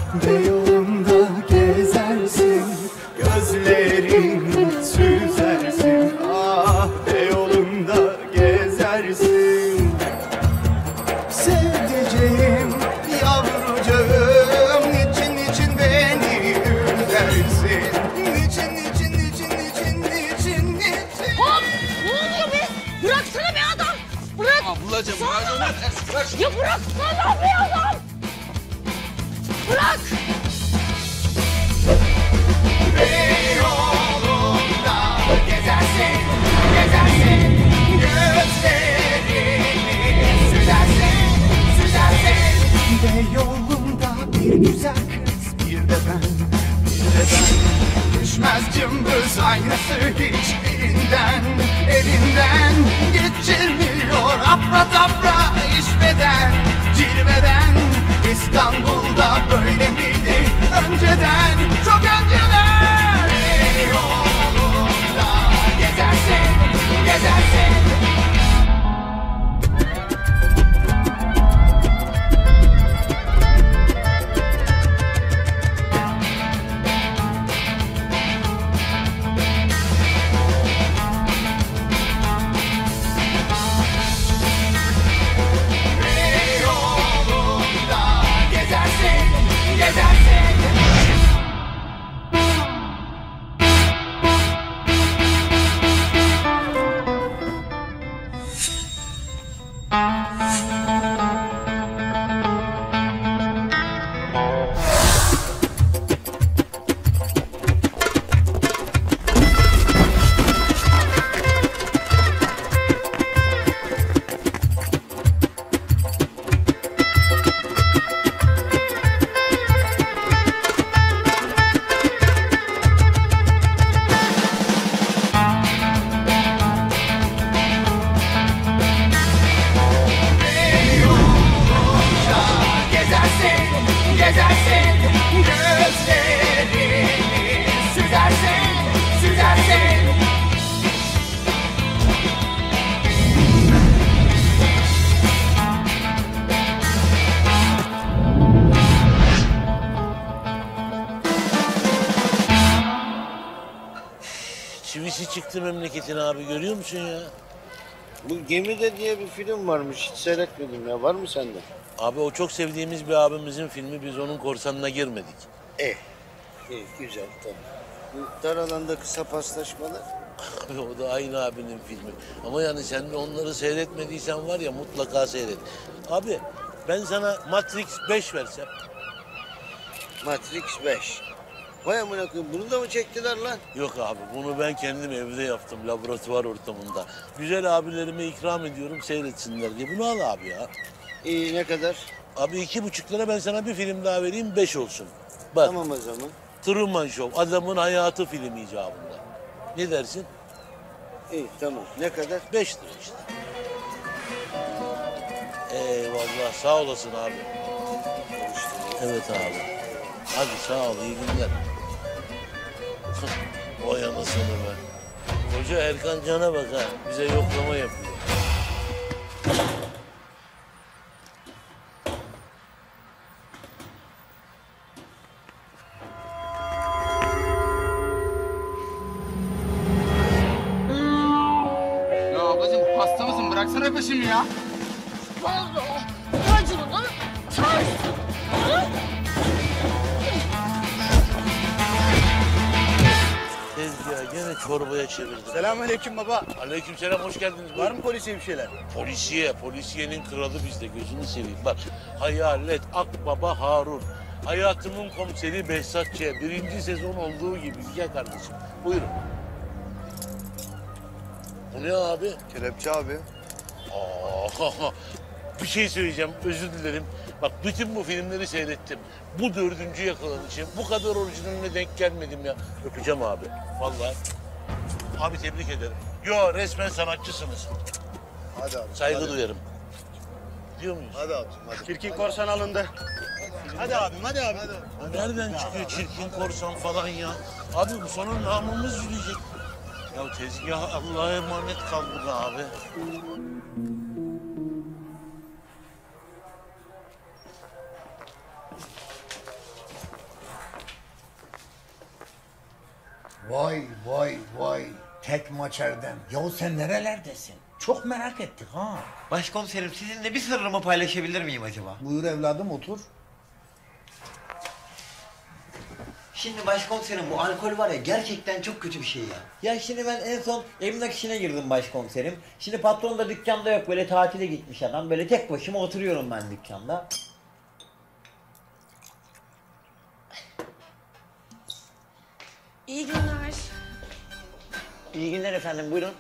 Beyoğlu'nda gezersin, gözlerin süzersin. Ah, Beyoğlu'nda gezersin. Sevdiceğim, yavrucağım, niçin beni üzersin? Niçin? Hop! Ne oluyor be? Bıraksana be adam! Bırak! Ablacığım bırak. Ya bıraksana be adam! Bırak! Beyoğlu'nda gezersin, gözlerini süzersin. Beyoğlu'nda bir güzel kız, bir de ben. Düşmez cımbız aynası hiçbirinden, elinden geçirmiyor apra tapra işveden, cilveden. İstanbul'da böyle miydi önceden, çok önceden? Beyoğlu'nda gezersin. Çivisi çıktı memleketin abi, görüyor musun ya? Bu Gemide diye bir film varmış, hiç seyretmedim ya. Var mı sende? Abi o çok sevdiğimiz bir abimizin filmi, biz onun korsanına girmedik. İyi, güzel, tamam. Bu dar alanda kısa paslaşmalar. O da aynı abinin filmi. Ama yani sen de onları seyretmediysen var ya, mutlaka seyret. Abi ben sana Matrix 5 versem. Matrix 5. Vay amına koyayım, bunu da mı çektiler lan? Yok abi, bunu ben kendim evde yaptım, laboratuvar ortamında. Güzel abilerime ikram ediyorum, seyretsinler diye. Bunu al abi ya. İyi, ne kadar? Abi 2,5 lira, ben sana bir film daha vereyim, 5 olsun. Bak, Tamam o zaman. Truman Show, adamın hayatı filmi icabında. Ne dersin? İyi, tamam. Ne kadar? 5 lira işte. Eyvallah, sağ olasın abi. Evet abi. Hadi sağ ol, iyi günler. Vay anasını be. Hoca Erkan Can'a bak ha, bize yoklama yapıyor. Ya ablacığım hasta mısın? Bıraksana peşimi ya. Vazo! Vacununu ters! Tezgahı gene çorbaya çevirdim. Selamünaleyküm baba. Aleykümselam, hoş geldiniz. Var mı polisiye bir şeyler? Polisiyenin kralı bizde, gözünü seveyim. Bak, Hayalet, Akbaba Harun. Hayatımın komiseri Behzat Ç. 1. sezon olduğu gibi. Gel kardeşim, buyurun. Bu ne abi? Kelepçe abi. Aa, bir şey söyleyeceğim, özür dilerim. Bak, bütün bu filmleri seyrettim. Bu 4. yakalanışım. Bu kadar orijinaline denk gelmedim ya. Öpeceğim abi, vallahi. Abi tebrik ederim. Yo, resmen sanatçısınız. Hadi abi. Saygı duyarım. Diyor muyuz? Hadi abicim hadi. Çirkin korsan alındı. Hadi abim hadi abi. Nereden çıkıyor çirkin korsan falan ya? Abi bu sonra namımız yürüyecek. Ya tezgah Allah'a emanet kaldı be abi. Vay vay vay. Tek maç Erdem. Yahu sen nerelerdesin? Çok merak ettik ha. Başkomiserim sizinle bir sırrımı paylaşabilir miyim acaba? Buyur evladım otur. Şimdi başkomiserim bu alkol var ya gerçekten çok kötü bir şey ya. Ya şimdi ben en son emlak işine girdim başkomiserim. Şimdi patron da dükkanda yok, böyle tatile gitmiş adam. Böyle tek başıma oturuyorum ben dükkanda. İyi günler. İyi günler efendim, buyurun.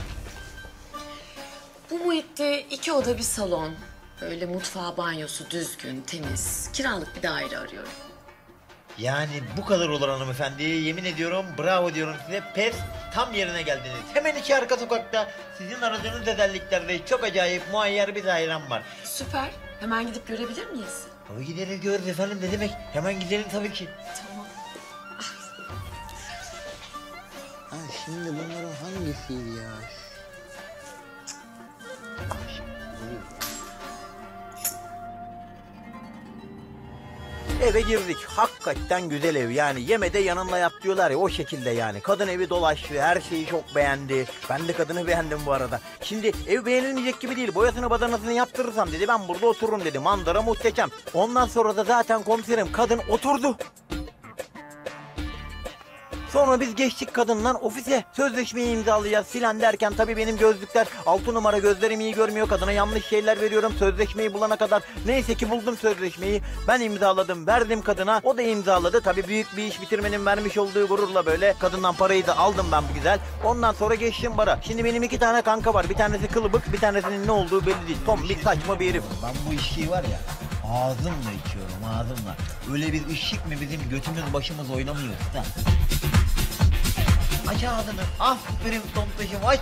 Bu muhitte 2 oda bir salon. Böyle mutfağı, banyosu düzgün, temiz. Kiralık bir daire arıyorum. Yani bu kadar olur hanımefendi. Yemin ediyorum bravo diyorum size. Pes, tam yerine geldiniz. Hemen iki arka sokakta sizin aradığınız özelliklerde çok acayip muayyer bir dairem var. Süper. Hemen gidip görebilir miyiz? Tabii gideriz görürüz efendim, ne demek. Hemen gidelim tabii ki. Tamam. Ha, şimdi bunların hangisiydi ya? Eve girdik. Hakikaten güzel ev yani. Yemede yanında yat diyorlar ya, o şekilde yani. Kadın evi dolaştı. Her şeyi çok beğendi. Ben de kadını beğendim bu arada. Şimdi ev beğenilmeyecek gibi değil. Boyasını badanasını yaptırırsam dedi, ben burada otururum dedi. Manzara muhteşem. Ondan sonra da zaten komiserim kadın oturdu. Sonra biz geçtik kadınla ofise. Sözleşmeyi imzalayacağız filan derken tabii benim gözlükler 6 numara, gözlerim iyi görmüyor. Kadına yanlış şeyler veriyorum sözleşmeyi bulana kadar. Neyse ki buldum sözleşmeyi. Ben imzaladım, verdim kadına. O da imzaladı. Tabii büyük bir iş bitirmenin vermiş olduğu gururla böyle kadından parayı da aldım ben bu güzel. Ondan sonra geçtim bara. Şimdi benim 2 tane kanka var. Bir tanesi kılıbık, bir tanesinin ne olduğu belli değil. Tombik saçma bir herif. Ben bu içkiyi var ya ağzımla içiyorum, ağzımla. Öyle bir ışık mı bizim götümüz başımız oynamıyor usta. Aç ağzını. Aferin tompaşım, aç.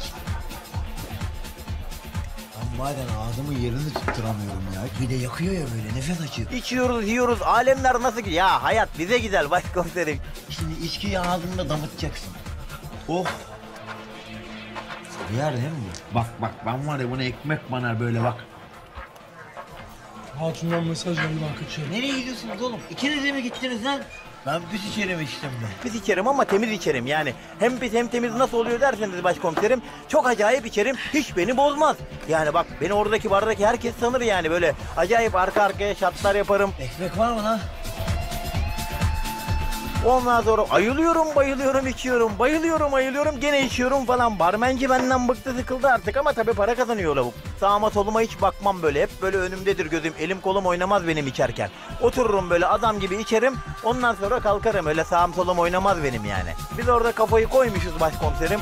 Ben bazen ağzımın yerini tutturamıyorum ya. Bir de yakıyor ya, böyle nefes açıyor. İçiyoruz, yiyoruz. Alemler nasıl gidiyor? Ya hayat bize güzel başkomiserim. Şimdi içkiyi ağzında damıtacaksın. Oh. Yer değil mi bu? Bak bak, ben var ya buna ekmek bana böyle bak. Hatun'dan mesaj geldi, ben kaçıyorum. Nereye gidiyorsunuz oğlum? İkiniz de mi gittiniz lan? Ben pis içerim içtim de. Pis içerim ama temiz içerim yani. Hem pis hem temiz nasıl oluyor derseniz başkomiserim, çok acayip içerim, hiç beni bozmaz. Yani bak, beni oradaki bardaki herkes sanır yani, böyle acayip arka arkaya şatlar yaparım. Ekmek var mı lan? Ondan sonra ayılıyorum, bayılıyorum, içiyorum, bayılıyorum, ayılıyorum, gene içiyorum falan. Barmenci benden bıktı, sıkıldı artık ama tabii para kazanıyor lavuk. Sağıma soluma hiç bakmam böyle, hep böyle önümdedir gözüm, elim kolum oynamaz benim içerken. Otururum böyle adam gibi içerim, ondan sonra kalkarım, öyle sağım solum oynamaz benim yani. Biz orada kafayı koymuşuz başkomiserim.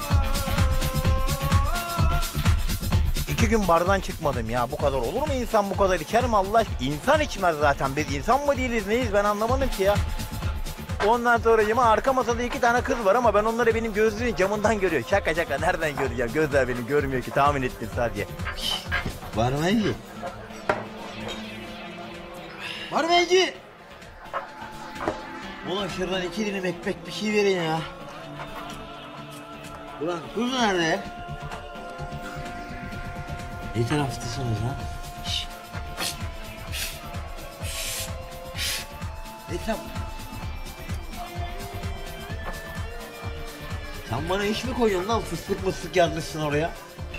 2 gün bardan çıkmadım ya, bu kadar olur mu insan, bu kadar içer mi Allah aşkına? İnsan içmez zaten, biz insan mı değiliz neyiz, ben anlamadım ki ya. Ondan sonra arka masada 2 tane kız var ama ben onları benim gözlüğün camından görüyorum. Şaka şaka, nereden göreceğim? Gözler beni görmüyor ki, tahmin ettim sadece. Barmenci. Barmenci. Ulan şuradan 2 dilim ekmek bir şey verin ya. Ulan kuzu nerede? Ne taraftasınız lan? Etap. Sen bana iş mi koyuyorsun lan? Fıstık mıstık yazmışsın oraya.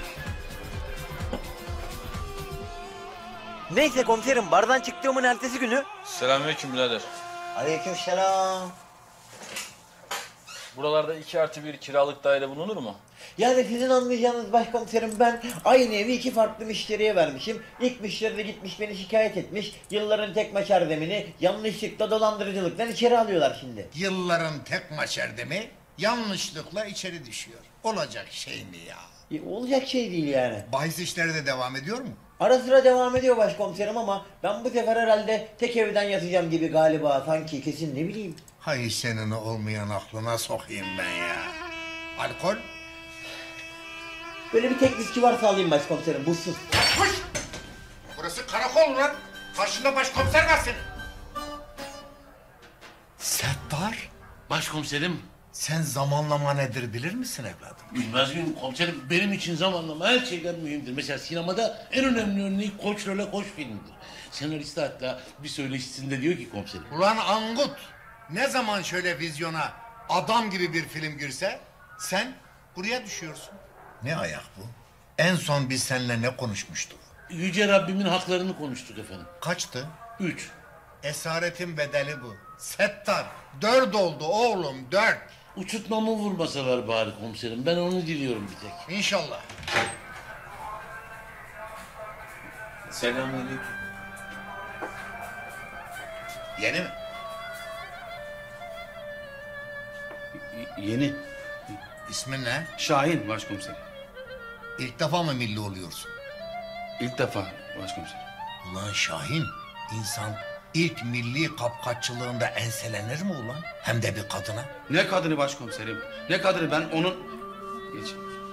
Neyse komiserim, bardan çıktığımın ertesi günü... Selamünaleyküm birader. Aleykümselam. Buralarda 2+1 kiralık daire bulunur mu? Yani sizin anlayacağınız başkomiserim, ben aynı evi 2 farklı müşteriye vermişim. İlk müşteri de gitmiş beni şikayet etmiş. Yılların tek maç erdemini yanlışlıkla dolandırıcılıktan içeri alıyorlar şimdi. Yılların tek maç Erdem'i yanlışlıkla içeri düşüyor. Olacak şey mi ya? Olacak şey değil yani. Bahis işleri de devam ediyor mu? Ara sıra devam ediyor başkomiserim ama ben bu sefer herhalde tek evden yatacağım gibi galiba, sanki, kesin, ne bileyim. Hay senin olmayan aklına sokayım ben ya. Alkol? Böyle bir tek viski varsa alayım başkomiserim, buzsuz. Koş! Burası karakol lan. Karşında başkomiser var senin. Settar, Başkomiserim. sen zamanlama nedir bilir misin evladım? Bilmez miyim komiserim? Benim için zamanlama her şeyden mühimdir. Mesela sinemada en önemli örneği Koç Role Koç filmidir. Senaristi hatta bir söyleşisinde diyor ki komiserim. Ulan Angut, ne zaman şöyle vizyona adam gibi bir film girse sen buraya düşüyorsun. Ne ayak bu? En son biz seninle ne konuşmuştuk? Yüce Rabbimin haklarını konuştuk efendim. Kaçtı? 3. Esaretin bedeli bu. Settar. 4 oldu oğlum 4. Uçurtmamı vurmasalar bari komiserim. Ben onu diliyorum bir tek. İnşallah. Selamünaleyküm. Yeni mi? Yeni. İsmin ne? Şahin başkomiserim. İlk defa mı milli oluyorsun? İlk defa başkomiserim. Ulan Şahin, insan ilk milli kapkaççılığında enselenir mi ulan? Hem de bir kadına. Ne kadını başkomiserim? Ne kadını, ben onun... Geç.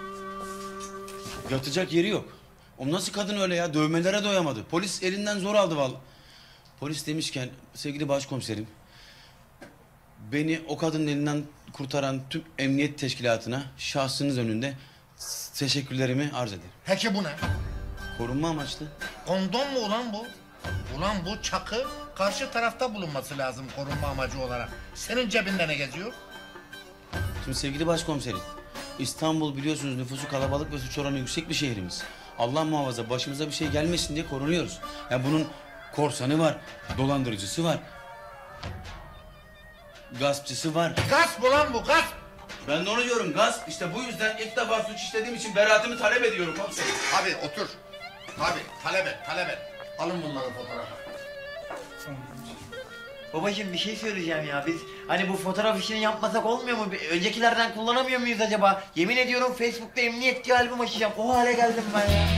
Yatacak yeri yok. O nasıl kadın öyle ya? Dövmelere doyamadı. Polis elinden zor aldı vallahi. Polis demişken sevgili başkomiserim... beni o kadının elinden kurtaran tüm emniyet teşkilatına şahsınız önünde teşekkürlerimi arz ederim. Peki bu ne? Korunma amaçlı. Kondom mu ulan bu? Ulan bu çakı karşı tarafta bulunması lazım korunma amacı olarak. Senin cebinde ne geziyor? Şimdi sevgili başkomiserim, İstanbul biliyorsunuz nüfusu kalabalık ve suç oranı yüksek bir şehrimiz. Allah muhafaza başımıza bir şey gelmesin diye korunuyoruz. Yani bunun korsanı var, dolandırıcısı var, gaspçısı var. Gasp ulan bu gasp! Ben de onu diyorum, gasp. İşte bu yüzden ilk defa suç işlediğim için beraatimi talep ediyorum komiserim. Abi otur. Abi talep et talep et. Alın bunları fotoğrafa. Babacığım bir şey söyleyeceğim ya. Biz hani bu fotoğraf işini yapmasak olmuyor mu? Öncekilerden kullanamıyor muyuz acaba? Yemin ediyorum Facebook'ta emniyetçi albüm açacağım. O hale geldim ben ya.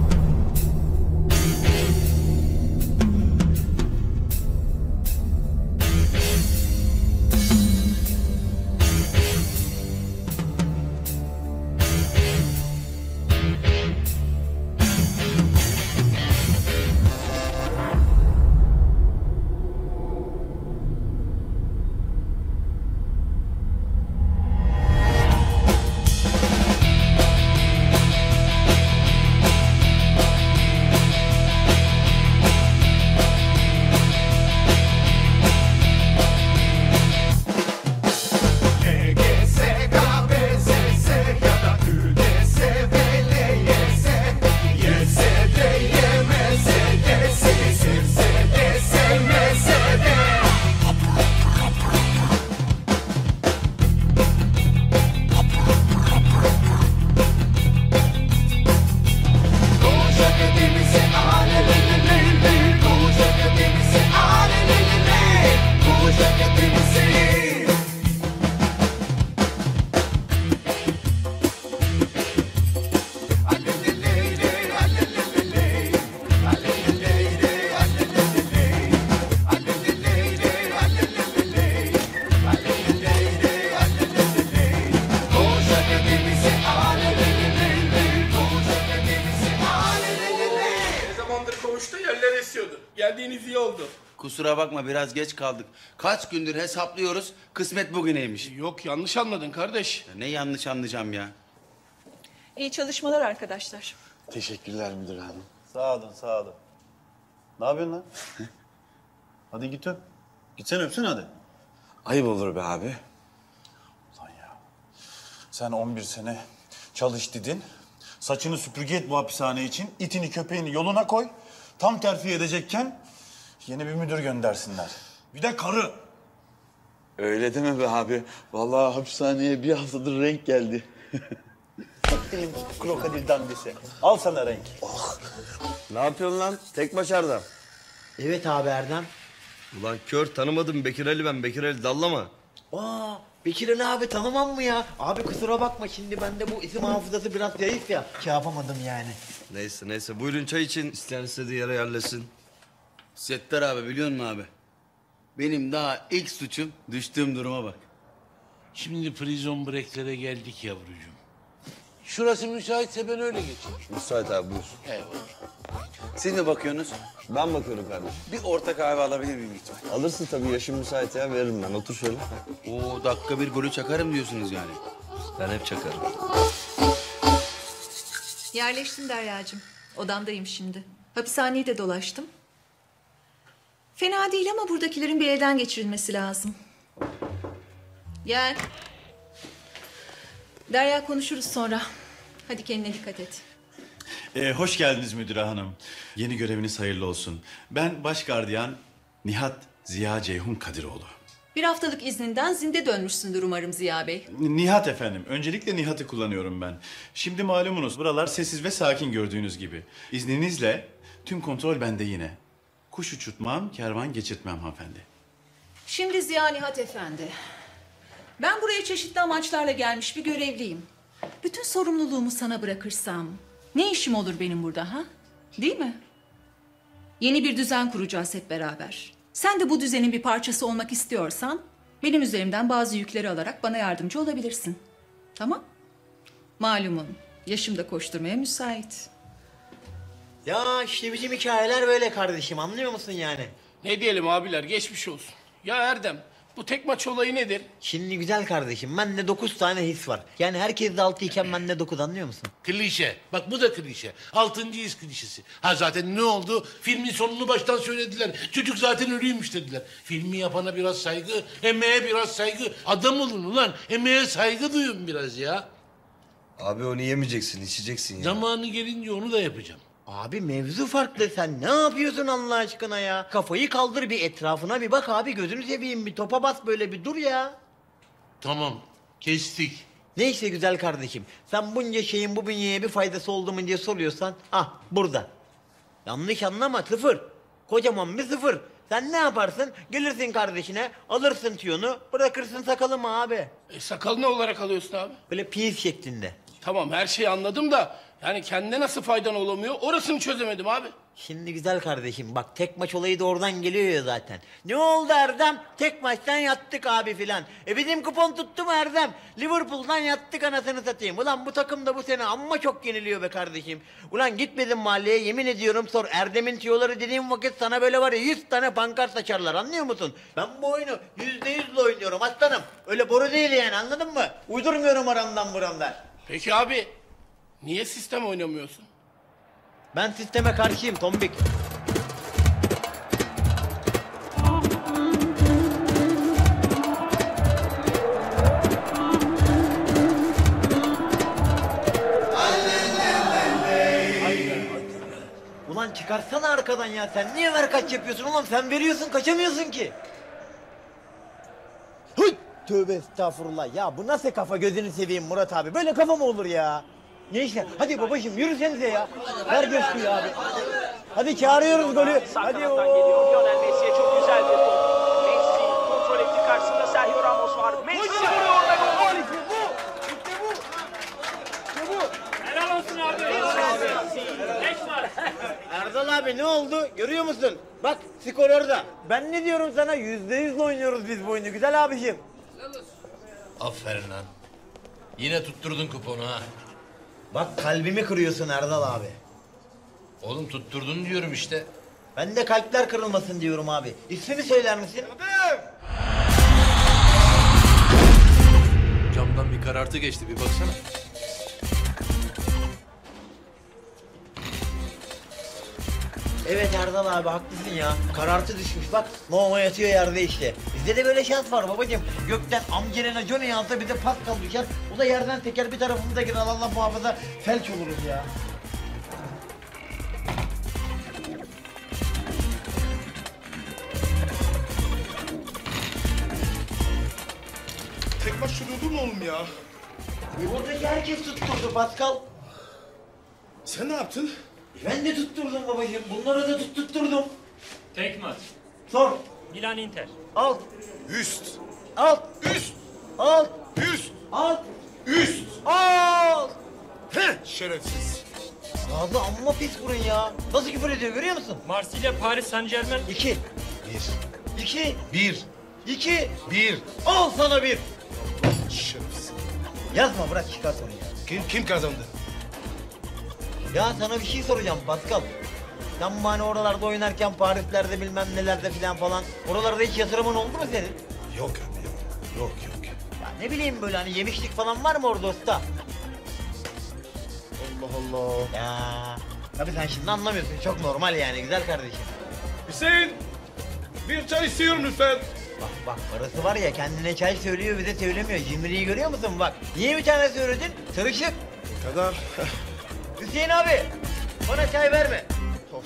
Geldiğiniz iyi oldu. Kusura bakma biraz geç kaldık. Kaç gündür hesaplıyoruz, kısmet bugüneymiş. Yok yanlış anladın kardeş. Ya ne yanlış anlayacağım ya. İyi çalışmalar arkadaşlar. Teşekkürler müdür hanım. Sağ olun, sağ olun. Ne yapıyorsun lan? Hadi git öp. Gitsene öpsene hadi. Ayıp olur be abi. Lan ya. Sen 11 sene çalış dedin. Saçını süpürge et bu hapishane için. İtini köpeğini yoluna koy. Tam terfi edecekken yeni bir müdür göndersinler. Bir de karı. Öyle deme be abi. Vallahi hapishaneye bir haftadır renk geldi. Benim krokodil dandisi. Al sana renk. Ne yapıyorsun lan? Tek başarda. Evet abi Erdem. Ulan kör tanımadım Bekir Ali ben. Bekir Ali dallama. Aa, Bekir Ali abi tanımam mı ya? Abi kusura bakma şimdi bende bu isim hafızası biraz zayıf ya. Şey yapamadım yani. Neyse neyse buyurun çay için. İsteyen istediği yere yerleşsin. Settar abi biliyor musun abi? Benim daha ilk suçum düştüğüm duruma bak. Şimdi prison break'lere geldik yavrucuğum. Şurası müsaitse ben öyle geçeyim. Müsait abi buyur. Eyvallah. Siz mi bakıyorsunuz? Ben bakıyorum kardeşim. Bir orta kahve alabilir miyim lütfen? Alırsın tabii yaşım müsait ya veririm ben. Otur şöyle. Oo dakika bir golü çakarım diyorsunuz yani. Ben hep çakarım. Yerleştim Derya'cığım. Odamdayım şimdi. Hapishaneyi de dolaştım. Fena değil ama buradakilerin bir elden geçirilmesi lazım. Gel. Derya konuşuruz sonra. Hadi kendine dikkat et. Hoş geldiniz müdüre hanım. Yeni göreviniz hayırlı olsun. Ben baş gardiyan Nihat Ziya Ceyhun Kadiroğlu. Bir haftalık izninden zinde dönmüşsündür umarım Ziya Bey. Nihat efendim. Öncelikle Nihat'ı kullanıyorum ben. Şimdi malumunuz buralar sessiz ve sakin gördüğünüz gibi. İzninizle tüm kontrol bende yine. Kuş uçurtmam, kervan geçirtmem hanımefendi. Şimdi Ziya Nihat Efendi. Ben buraya çeşitli amaçlarla gelmiş bir görevliyim. Bütün sorumluluğumu sana bırakırsam ne işim olur benim burada ha? Değil mi? Yeni bir düzen kuracağız hep beraber. Sen de bu düzenin bir parçası olmak istiyorsan benim üzerimden bazı yükleri alarak bana yardımcı olabilirsin. Tamam? Malumun yaşım da koşturmaya müsait. Ya işte bizim hikayeler böyle kardeşim, anlıyor musun yani? Ne diyelim abiler, geçmiş olsun. Ya Erdem, bu tek maç olayı nedir? Şimdi güzel kardeşim, bende 9 tane his var. Yani herkes de 6 iken bende 9, anlıyor musun? Klişe. Bak bu da klişe. 6. his klişesi. Ha zaten ne oldu? Filmin sonunu baştan söylediler. Çocuk zaten ölüymüş dediler. Filmi yapana biraz saygı, emeğe biraz saygı. Adam olun ulan. Emeğe saygı duyun biraz ya. Abi onu yemeyeceksin, içeceksin ya. Zamanı gelince onu da yapacağım. Abi mevzu farklı, sen ne yapıyorsun Allah aşkına ya? Kafayı kaldır, bir etrafına bir bak abi, gözünü seveyim, bir topa bas, böyle bir dur ya. Tamam, kestik. Neyse güzel kardeşim, sen bunca şeyin bu bünyeye bir faydası oldu mu diye soruyorsan, ah burada. Yanlış anlama, 0. Kocaman bir 0. Sen ne yaparsın? Gelirsin kardeşine, alırsın tüyonu, bırakırsın sakalımı abi. Sakal ne olarak alıyorsun abi? Böyle pis şeklinde. Tamam, her şeyi anladım da yani kendine nasıl faydan olamıyor, orasını çözemedim abi. Şimdi güzel kardeşim, bak tek maç olayı da oradan geliyor ya zaten. Ne oldu Erdem? Tek maçtan yattık abi filan. Bizim kupon tuttu mu Erdem? Liverpool'dan yattık anasını satayım. Ulan bu takım da bu sene amma çok yeniliyor be kardeşim. Ulan gitmedim mahalleye, yemin ediyorum, sor Erdem'in tüyoları dediğim vakit sana böyle var ya 100 tane pankart açarlar, anlıyor musun? Ben bu oyunu %100'le oynuyorum aslanım. Öyle boru değil yani, anladın mı? Uydurmuyorum aramdan buramdan. Peki abi, niye sistem oynamıyorsun? Ben sisteme karşıyım tombik. Ulan çıkarsana arkadan ya, sen niye ver kaç yapıyorsun ulan, sen veriyorsun kaçamıyorsun ki. Hıt! Tövbe estağfurullah ya, bu nasıl kafa, gözünü seveyim Murat abi, böyle kafa mı olur ya? Gençler hadi babacığım yürüsenize ya. Ver göstereyim abi. Hadi çağırıyoruz golü. Hadi o. Lionel Messi'ye çok güzel bir top. Messi kontrol etti, karşısında Sergio Ramos var. Messi vuruyor ve gol. İşte bu. İşte bu. Helal olsun abi. Beş var. Erdal abi ne oldu? Görüyor musun? Bak skor orada. Ben ne diyorum sana? %100'le oynuyoruz biz bu oyunu güzel abiciğim. Aferin lan. Yine tutturdun kuponu ha. Bak kalbimi kırıyorsun Erdal abi. Oğlum tutturdun diyorum işte. Ben de kalpler kırılmasın diyorum abi. İsmini söyler misin? Camdan bir karartı geçti, bir baksana. Evet Erdal abi haklısın ya. Karartı düşmüş bak. Momo yatıyor yerde işte. Bizde de böyle şans var babacığım. Gökten amcelena Johnny yazsa bize Pascal düşer. O da yerden teker bir tarafımıza girer, Allah muhafaza felç oluruz ya. Tek maç şurudu mu oğlum ya? Buradaki herkes tutturdu Pascal. Sen ne yaptın? Ben de tutturdum babacığım. Bunlara da tutturdum. Tek maç. Sor. Milan Inter. Alt. Üst. Alt. Üst. Alt. Üst. Alt. Üst. Alt. Heh, şerefsiz. Ağzı amma pis burun ya. Nasıl küfür ediyor görüyor musun? Marsilya, Paris Saint-Germain. 2. 1. 2. 1. 2. 1. Al sana 1. Şerefsiz. Yazma bırak çıkar sonra ya. Kim kazandı? Ya sana bir şey soracağım Pascal. Sen bu hani oralarda oynarken Paris'lerde bilmem nelerde falan. Oralarda hiç yatırımın oldu mu senin? Yok abi yok. Yok. Ya ne bileyim böyle hani yemişlik falan var mı orada usta? Allah Allah. Ya tabii sen şimdi anlamıyorsun, çok normal yani güzel kardeşim. Hüseyin. Bir çay istiyorum lütfen. Bak orası var ya kendine çay söylüyor bize söylemiyor. Cimriyi görüyor musun bak. Niye bir tane söyledin? Sarışık. Kadar. Hüseyin abi bana çay verme. Of.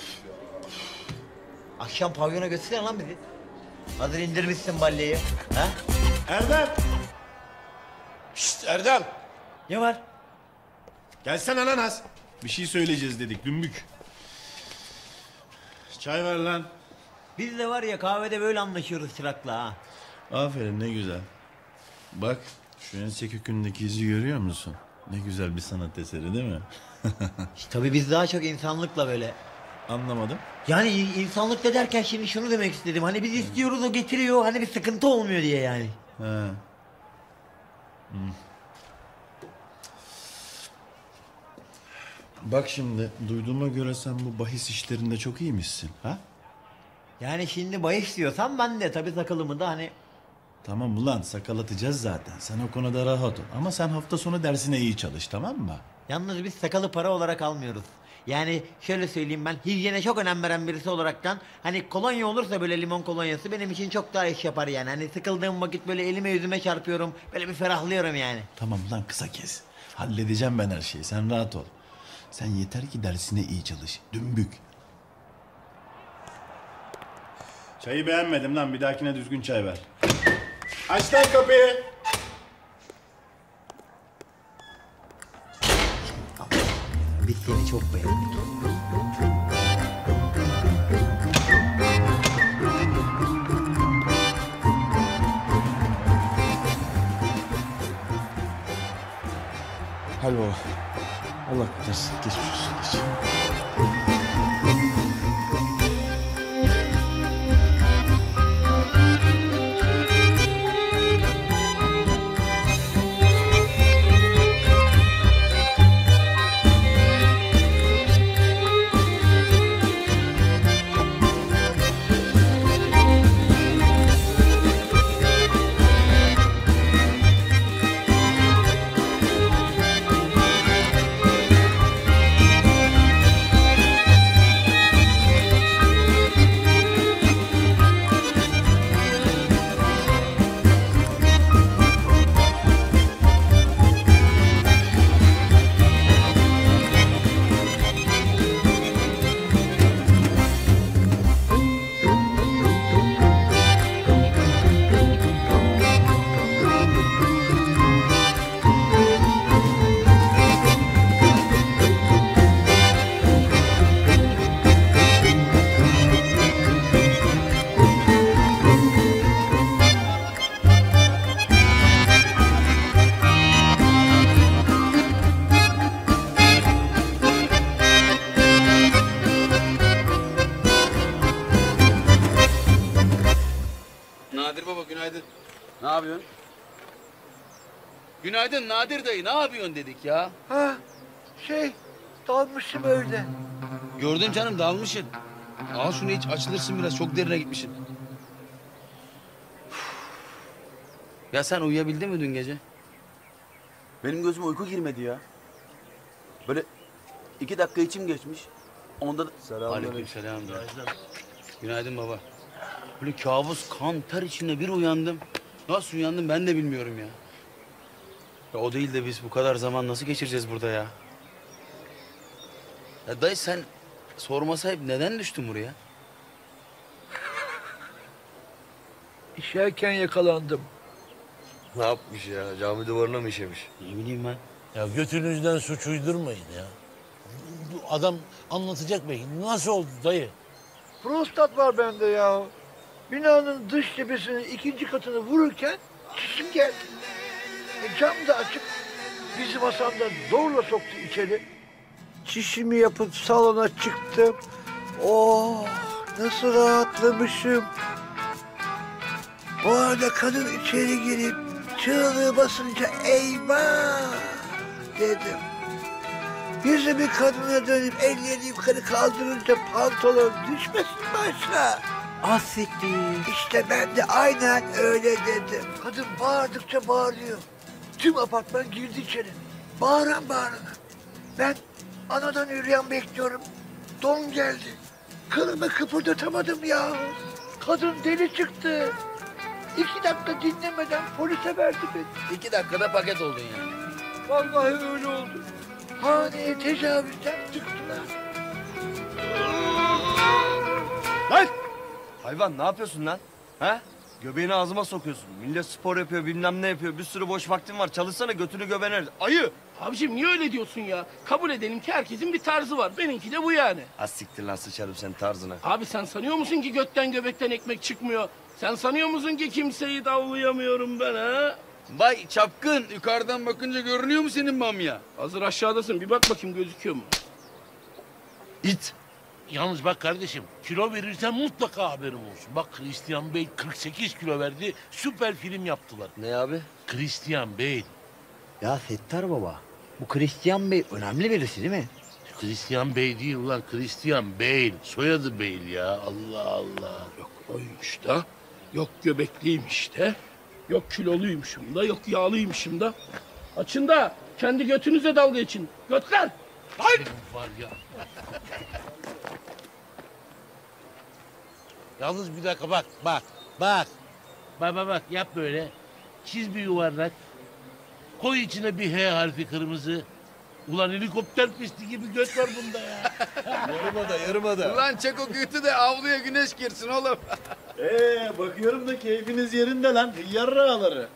Akşam pavyona götürsene lan bizi. Hazır indirmişsin balleyi. Ha? Erdem. Şşt Erdem. Ne var? Gelsene lan az. Bir şey söyleyeceğiz dedik dümbük. Çay ver lan. Biz de var ya kahvede böyle anlaşıyoruz çırakla ha. Aferin ne güzel. Bak şu ense kökündeki izi görüyor musun? Ne güzel bir sanat eseri değil mi? Tabii biz daha çok insanlıkla böyle. Anlamadım. Yani insanlık da derken şimdi şunu demek istedim. Hani biz istiyoruz o getiriyor. Hani bir sıkıntı olmuyor diye yani. He. Hı. Bak şimdi duyduğuma göre sen bu bahis işlerinde çok iyiymişsin ha? Yani şimdi bahis diyorsan ben de tabii sakalımı da hani... Tamam ulan sakal atacağız zaten. Sen o konuda rahat ol. Ama sen hafta sonu dersine iyi çalış tamam mı? Yalnız biz sakalı para olarak almıyoruz. Yani şöyle söyleyeyim ben hijyene çok önem veren birisi olaraktan hani kolonya olursa böyle limon kolonyası benim için çok daha iş yapar yani. Hani sıkıldığım vakit böyle elime yüzüme çarpıyorum böyle bir ferahlıyorum yani. Tamam lan kısa kes. Halledeceğim ben her şeyi sen rahat ol. Sen yeter ki dersine iyi çalış. Dümbük. Çayı beğenmedim lan bir dahakine düzgün çay ver. Aç lan kapıyı. Biz seni çok beğendik. Hadi baba. Allah kurtarsın. Geçmiş olsun. Geç. Nadir baba günaydın. Ne yapıyorsun? Günaydın Nadir dayı ne yapıyorsun dedik ya. Ha dalmışım öyle. Gördüm canım dalmışsın. Al şunu iç açılırsın biraz çok derine gitmişsin. Ya sen uyuyabildin mi dün gece? Benim gözüme uyku girmedi ya. Böyle 2 dakika içim geçmiş. Onda da... Aleykümselam. Günaydın baba. Böyle kabus kan ter içinde bir uyandım. Nasıl uyandım ben de bilmiyorum ya. Ya o değil de biz bu kadar zaman nasıl geçireceğiz burada ya? Ya dayı sen sorma sahip neden düştün buraya? İşerken yakalandım. Ne yapmış ya? Cami duvarına mı işemiş? Ne bileyim ben. Ya götünüzden suç uydurmayın ya. Bu adam anlatacak belki. Nasıl oldu dayı? Prostat var bende ya. Binanın dış cephesinin 2. katını vururken çişim geldi. Cam da açık. Bizim Hasan da zorla soktu içeri. Çişimi yapıp salona çıktım. Oh nasıl rahatlamışım. O arada kadın içeri girip çığlığı basınca eyvah dedim. Yüzümü kadına dönüp ellerini yukarı kaldırınca pantolon düşmesin mi aşağı? Asiktir. İşte ben de aynen öyle dedim. Kadın bağırdıkça bağırıyor. Tüm apartman girdi içeri. Bağıran bağırana. Ben anadan yürüyen bekliyorum. Don geldi. Kılımı kıpırdatamadım ya. Kadın deli çıktı. 2 dakika dinlemeden polise verdi beni. 2 dakikada paket oldun yani. Vallahi öyle oldu. Haneye tecavüzden tıktılar. Lan! Hayvan ne yapıyorsun lan? Ha? Göbeğini ağzıma sokuyorsun. Millet spor yapıyor, bilmem ne yapıyor. Bir sürü boş vaktin var. Çalışsana götünü göbener. Ayı! Abiciğim niye öyle diyorsun ya? Kabul edelim ki herkesin bir tarzı var. Benimki de bu yani. Az siktir lan sıçarım senin tarzına. Abi sen sanıyor musun ki götten göbekten ekmek çıkmıyor? Sen sanıyor musun ki kimseyi davlayamıyorum ben ha? Vay çapkın, yukarıdan bakınca görünüyor mu senin bamya? Hazır aşağıdasın, bir bak bakayım gözüküyor mu? İt! Yalnız bak kardeşim, kilo verirsen mutlaka haberim olsun. Bak Christian Bale 48 kilo verdi, süper film yaptılar. Ne abi? Christian Bale. Ya Settar baba, bu Christian Bey önemli birisi değil mi? Christian Bale değil ulan, Christian Bale. Soyadı Bale ya, Allah Allah. Yok oymuş da, yok göbekliymiş de, yok kiloluymuşum da, yok yağlıymışım da. Açın da kendi götünüze dalga için. Götler! Hayır! Var ya. Yalnız bir dakika bak. Bak yap böyle. Çiz bir yuvarlak. Koy içine bir H harfi kırmızı. Ulan helikopter pisti gibi göt var bunda ya. Yarımada. Ulan çek o götü de avluya güneş girsin oğlum. Bakıyorum da keyfiniz yerinde lan. Yarra ağları.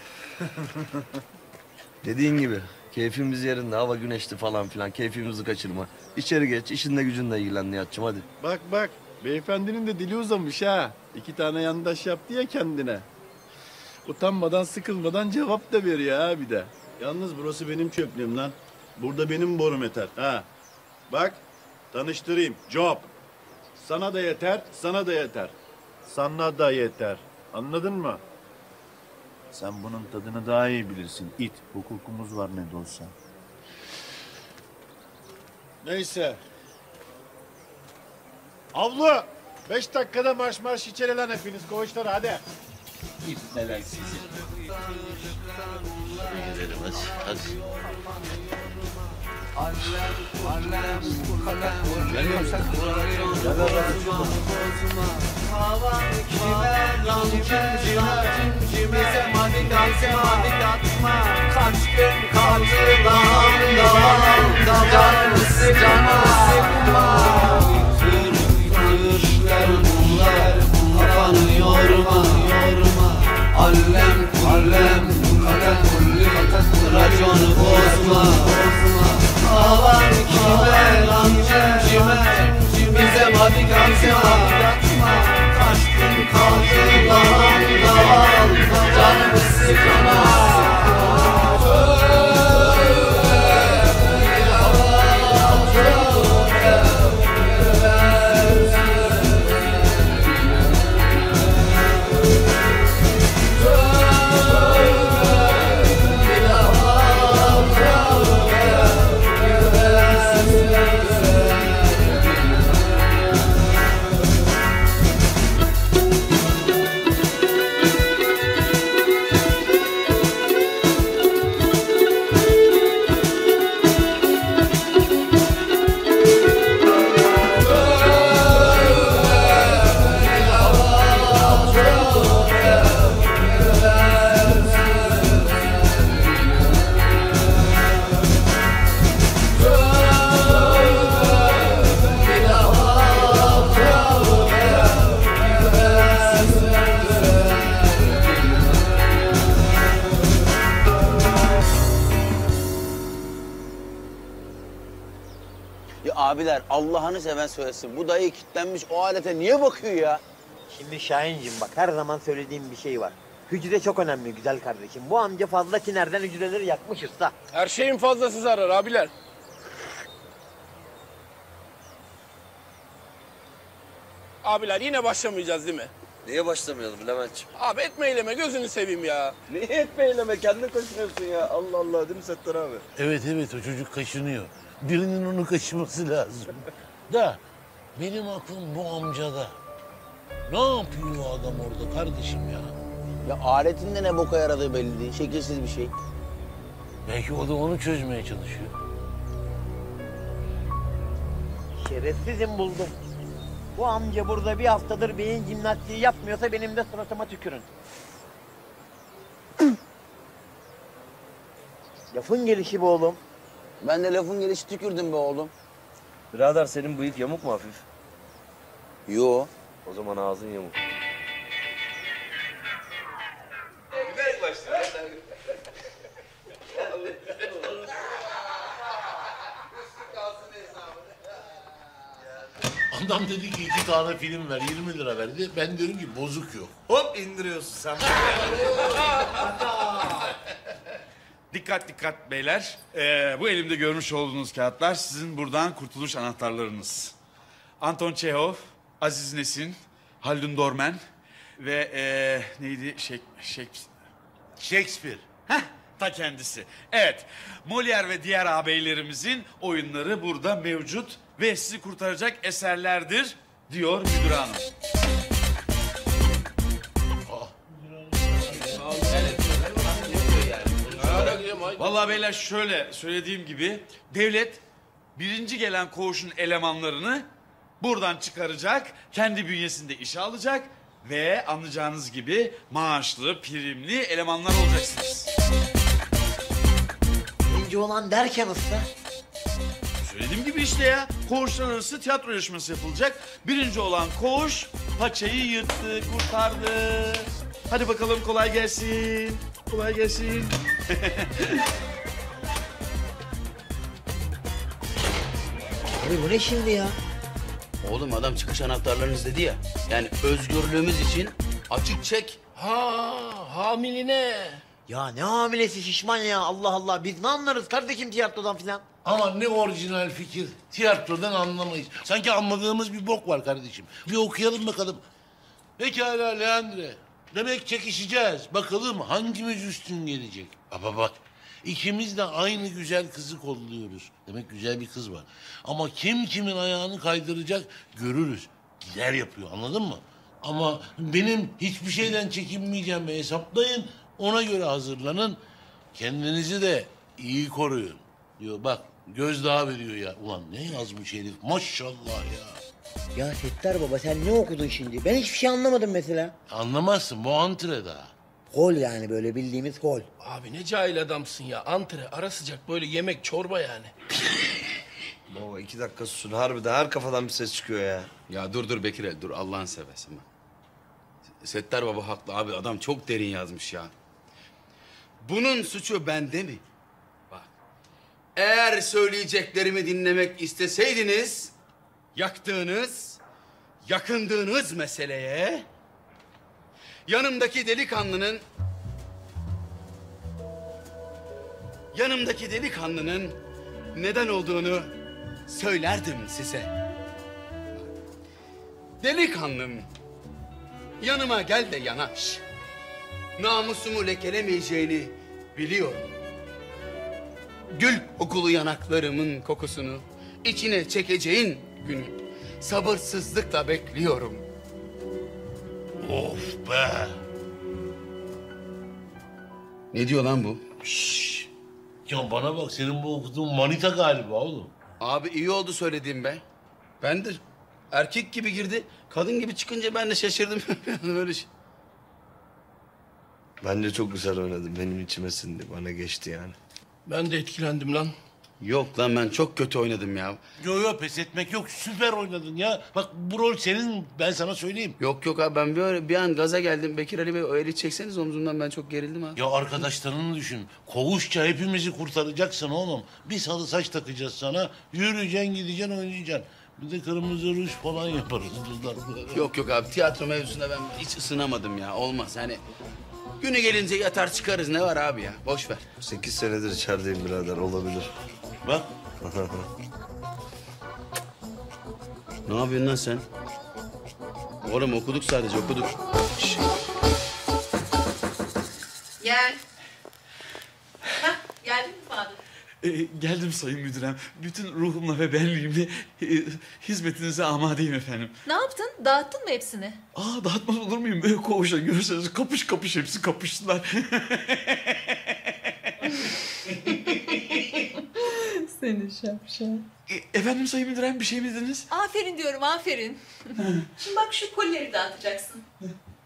Dediğin gibi. Keyfimiz yerinde. Hava güneşli falan filan. Keyfimizi kaçırma. İçeri geç. İşinle gücünle ilgilen Nihat'cığım hadi. Bak. Beyefendinin de dili uzamış ha. 2 tane yandaş yaptı ya kendine. Utanmadan sıkılmadan cevap da veriyor ha bir de. Yalnız burası benim çöplüğüm lan. Burada benim borum yeter ha. Bak tanıştırayım. Job. Sana da yeter, sana da yeter. Sana da yeter. Anladın mı? Sen bunun tadını daha iyi bilirsin. İt. Hukukumuz var ne de olsa. Neyse. Avlu! 5 dakikada marş içeri lan hepiniz. Koğuşlara hadi. İpneler sizi. Gidelim hadi. Geliyorum sen. Kaç gün kaldı lan canımı sıkma. Düşler bunlar kafanı yorma. Allem kaka kulli raconu bozma. Havan kime lan cime bize mavi gamze atma. Kaç gün kaldı lan canımı sıkma. Abiler Allah'ını seven söylesin. Bu dayı kilitlenmiş o alete niye bakıyor ya? Şimdi Şahinciğim bak her zaman söylediğim bir şey var. Hücre çok önemli güzel kardeşim. Bu amca fazla kinerden hücreleri yakmış usta. Her şeyin fazlası zarar abiler. Abiler yine başlamayacağız değil mi? Niye başlamayalım Levent'ciğim? Abi etme eyleme gözünü seveyim ya. Niye etme eyleme? Kendine kaşınıyorsun ya. Allah Allah değil mi Settar abi? Evet o çocuk kaşınıyor. Birinin onu kaşıması lazım. Da benim aklım bu amcada. Ne yapıyor o adam orada kardeşim ya? Ya aletinde ne boka yaradığı belli değil. Şekilsiz bir şey. Belki o da onu çözmeye çalışıyor. Şerefsizim buldum. Bu amca burada bir haftadır beyin jimnastiği yapmıyorsa benim de suratıma tükürün. Lafın gelişi be oğlum. Ben de lafın gelişi tükürdüm be oğlum. Birader senin bıyık yamuk mu hafif? Yo. O zaman ağzın yamuk. Adam dedi ki 2 tane film ver, 20 lira verdi. Ben diyorum ki bozuk yok. Hop indiriyorsun sen. Dikkat dikkat beyler. Bu elimde görmüş olduğunuz kağıtlar sizin buradan kurtuluş anahtarlarınız. Anton Çehov, Aziz Nesin, Haldun Dorman ve neydi? Shakespeare. Heh, ta kendisi. Evet, Molière ve diğer ağabeylerimizin oyunları burada mevcut ve sizi kurtaracak eserlerdir diyor müdür hanım. Vallahi beyler şöyle söylediğim gibi devlet birinci gelen koğuşun elemanlarını buradan çıkaracak, kendi bünyesinde işe alacak ve anlayacağınız gibi maaşlı, primli elemanlar olacaksınız. Birinci olan derken usta. Söylediğim gibi işte ya, koğuşlar arası tiyatro yarışması yapılacak. Birinci olan koğuş paçayı yırttı, kurtardı. Hadi bakalım kolay gelsin. Kolay gelsin. Abi bu ne şimdi ya? Oğlum adam çıkış anahtarlarınız dedi ya. Yani özgürlüğümüz için açık çek. Hamiline. Ya ne hamilesi şişman ya, Allah Allah. Biz ne anlarız kardeşim tiyatrodan filan? Ama ne orijinal fikir. Tiyatrodan anlamayız. Sanki anladığımız bir bok var kardeşim. Bir okuyalım bakalım. Pekala Leandre. Demek çekişeceğiz. Bakalım hangimiz üstün gelecek. Baba bak. İkimiz de aynı güzel kızı kolluyoruz. Demek güzel bir kız var. Ama kim kimin ayağını kaydıracak görürüz. Gider yapıyor, anladın mı? Ama benim hiçbir şeyden çekinmeyeceğimi hesaplayın. Ona göre hazırlanın. Kendinizi de iyi koruyun. Diyor bak, gözdağı veriyor ya. Ulan ne yazmış herif, maşallah ya. Ya Settar baba sen ne okudun şimdi? Ben hiçbir şey anlamadım mesela. Anlamazsın, bu antre daha. Hol yani, böyle bildiğimiz hol. Abi ne cahil adamsın ya. Antre, ara sıcak böyle yemek, çorba yani. Baba 2 dakika susun. Harbiden her kafadan bir ses çıkıyor ya. Ya dur Bekir'e dur Allah'ını seversen bak. Settar baba haklı abi, adam çok derin yazmış ya. Bunun suçu bende mi? Bak. Eğer söyleyeceklerimi dinlemek isteseydiniz yaktığınız, yakındığınız meseleye yanımdaki delikanlının neden olduğunu söylerdim size. Delikanlım, yanıma gel de yanaş. Namusumu lekelemeyeceğini biliyorum. Gül kokulu yanaklarımın kokusunu içine çekeceğin günü sabırsızlıkla bekliyorum. Of be! Ne diyor lan bu? Şşş! Ya bana bak, senin bu okuduğun manita galiba oğlum. Abi iyi oldu söylediğim be. Ben de erkek gibi girdi, kadın gibi çıkınca ben de şaşırdım. Böyle şey. Bence çok güzel oynadın. Benim içime sindi. Bana geçti yani. Ben de etkilendim lan. Yok lan ben çok kötü oynadım ya. Yo pes etmek yok, süper oynadın ya. Bak bu rol senin, ben sana söyleyeyim. Yok abi ben böyle bir an gaza geldim. Bekir Ali Bey o eli çekseniz omzumdan, ben çok gerildim abi. Ya arkadaşlarını düşün. Koğuşça hepimizi kurtaracaksın oğlum. Bir sarı saç takacağız sana. Yürüyeceksin, gideceksin, oynayacaksın. Bir de kırmızı ruj falan yaparız. Yok abi tiyatro mevzusunda ben hiç ısınamadım ya. Olmaz hani. Günü gelince yatar çıkarız, ne var abi ya, boş ver. 8 senedir içerideyim birader, olabilir. Bak. Ne yapıyorsun lan sen? Oğlum okuduk sadece, okuduk. Şişt. Gel. Hah, geldin mi Fadır? Geldim sayın müdürem. Bütün ruhumla ve benliğimle hizmetinize amadeyim efendim. Ne yaptın? Dağıttın mı hepsini? Dağıtmaz olur muyum? Böyle koğuşa görürseniz kapış kapış hepsi kapıştılar. Seni şapşal. Efendim sayın müdürem, bir şey mi dediniz? Aferin diyorum, aferin. Şimdi bak şu kolileri dağıtacaksın.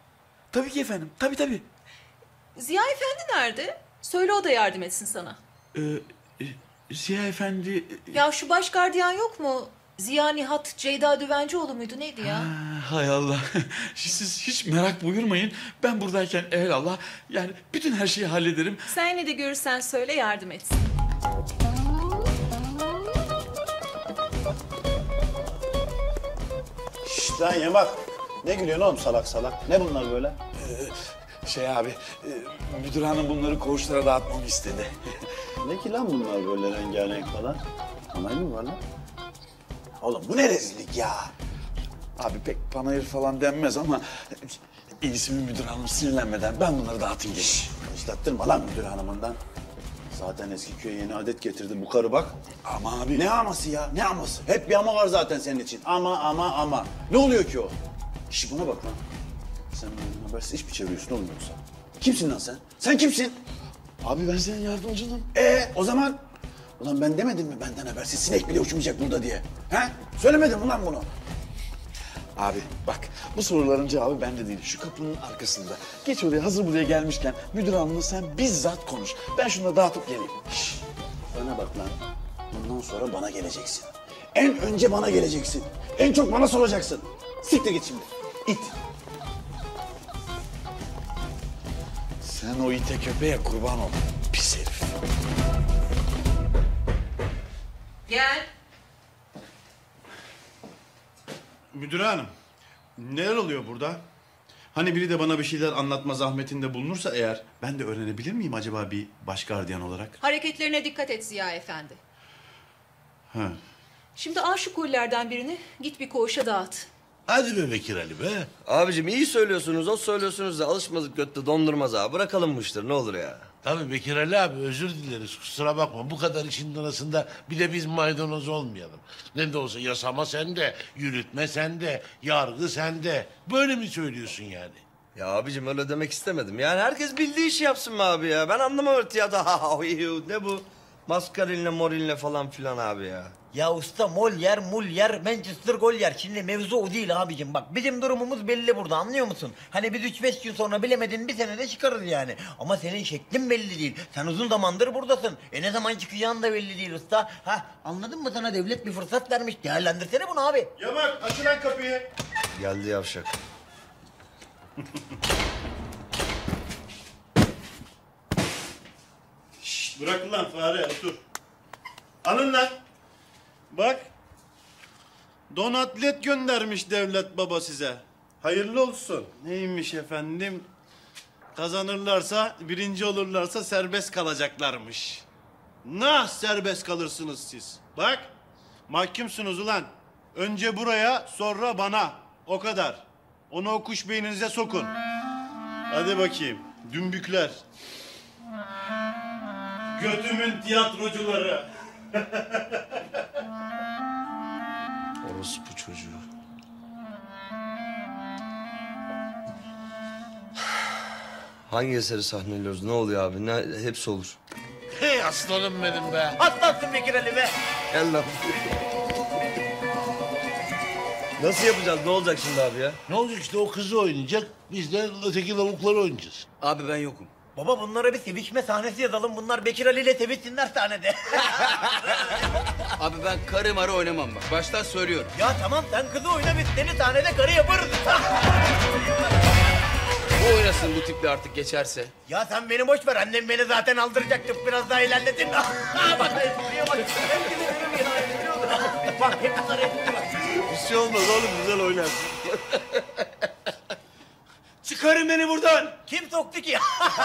Tabii ki efendim, tabii. Ziya Efendi nerede? Söyle o da yardım etsin sana. Ziya Efendi... Ya şu baş gardiyan yok mu? Ziya Nihat Ceyda Düvencioğlu muydu neydi ya? Hay Allah. Siz hiç merak buyurmayın. Ben buradayken evelallah yani bütün her şeyi hallederim. Sen ne de görürsen söyle yardım etsin. Şşt lan Yamak. Ne gülüyorsun oğlum salak salak? Ne bunlar böyle? Müdür hanım bunları koğuşlara dağıtmamı istedi. Ne ki lan bunlar böyle rengarenk falan? Onay mı var lan? Oğlum bu ne rezillik ya? Abi pek panayır falan denmez ama... iyisi mi müdür hanım sinirlenmeden ben bunları dağıtayım geleyim. Islattırma lan müdür hanımından. Zaten eski köye yeni adet getirdi bu karı bak. Ama abi... Ne aması ya? Ne aması? Hep bir ama var zaten senin için. Ama. Ne oluyor ki o? Şş buna bak lan. Sen benden habersiz iş mi çeviriyorsun oğlum yoksa? Kimsin lan sen? Sen kimsin? Abi ben senin yardımcınım. O zaman? Ulan ben demedim mi benden habersiz sinek bile uçmayacak burada diye? He? Söylemedim mi lan bunu? Abi bak bu soruların cevabı bende değil. Şu kapının arkasında. Geç oraya hazır buraya gelmişken müdür hanımla sen bizzat konuş. Ben şunları dağıtıp geleyim. Şş, bana bak lan. Bundan sonra bana geleceksin. En önce bana geleceksin. En çok bana soracaksın. Siktir git şimdi. İt. Sen o ite köpeğe kurban ol. Pis herif. Gel. Müdür hanım, neler oluyor burada? Hani biri de bana bir şeyler anlatma zahmetinde bulunursa eğer... ...ben de öğrenebilir miyim acaba bir baş gardiyan olarak? Hareketlerine dikkat et Ziya Efendi. Ha. Şimdi al şu kollerden birini git bir koğuşa dağıt. Hadi be Bekir Ali be. Abicim iyi söylüyorsunuz, o söylüyorsunuz da alışmadık götte dondurmaz ha. Bırakalım bu işleri ne olur ya. Tabii Bekir Ali abi özür dileriz kusura bakma. Bu kadar işin arasında bir de biz maydanoz olmayalım. Ne de olsa yasama sende, yürütme sende, yargı sende. Böyle mi söylüyorsun yani? Ya abicim öyle demek istemedim. Yani herkes bildiği işi yapsın mı abi ya? Ben anlamam öyle tiyatro. Ne bu? Maskarinle morinle falan filan abi ya. Ya usta Molière, Molière, Manchester Golier. Şimdi mevzu o değil abicim. Bak bizim durumumuz belli burada anlıyor musun? Hani biz 3-5 gün sonra bilemedin bir senede çıkarız yani. Ama senin şeklin belli değil. Sen uzun zamandır buradasın. Ne zaman çıkacağın da belli değil usta. Ha anladın mı sana devlet bir fırsat vermiş. Değerlendirsene bunu abi. Yamak aç lan kapıyı. Geldi yavşak. Şşt bırak lan fare otur. Alın lan. Bak. Don atlet göndermiş devlet baba size. Hayırlı olsun. Neymiş efendim? Kazanırlarsa, birinci olurlarsa serbest kalacaklarmış. Nah serbest kalırsınız siz. Bak. Mahkumsunuz ulan. Önce buraya, sonra bana. O kadar. Onu o kuş beyninize sokun. Hadi bakayım. Dümbükler. Götümün tiyatrocuları. Orospu çocuğu. Hangi eseri sahneliyoruz? Ne oluyor abi? Ne, hepsi olur. Hey aslanım benim be. Atlattın Bekir Ali be. Gel lan. Nasıl yapacağız? Ne olacak şimdi abi ya? Ne olacak işte o kızı oynayacak. Biz de öteki lavukları oynayacağız. Abi ben yokum. Baba bunlara bir sevişme sahnesi yazalım. Bunlar Bekir Ali ile sevişsinler sahnede. Abi ben karı marı oynamam bak. Baştan söylüyorum. Ya tamam sen kızı oyna biz seni sahnede karı yaparız. Bu oynasın bu tipli artık geçerse. Ya sen beni boş ver. Annem beni zaten aldıracaktı. Biraz daha ilerledin. Bak espriye bak. Herkese benim yine bak hep bunlar espri bak. Bir şey olmaz oğlum güzel oynarsın. Çıkarın beni buradan. Kim soktu ki?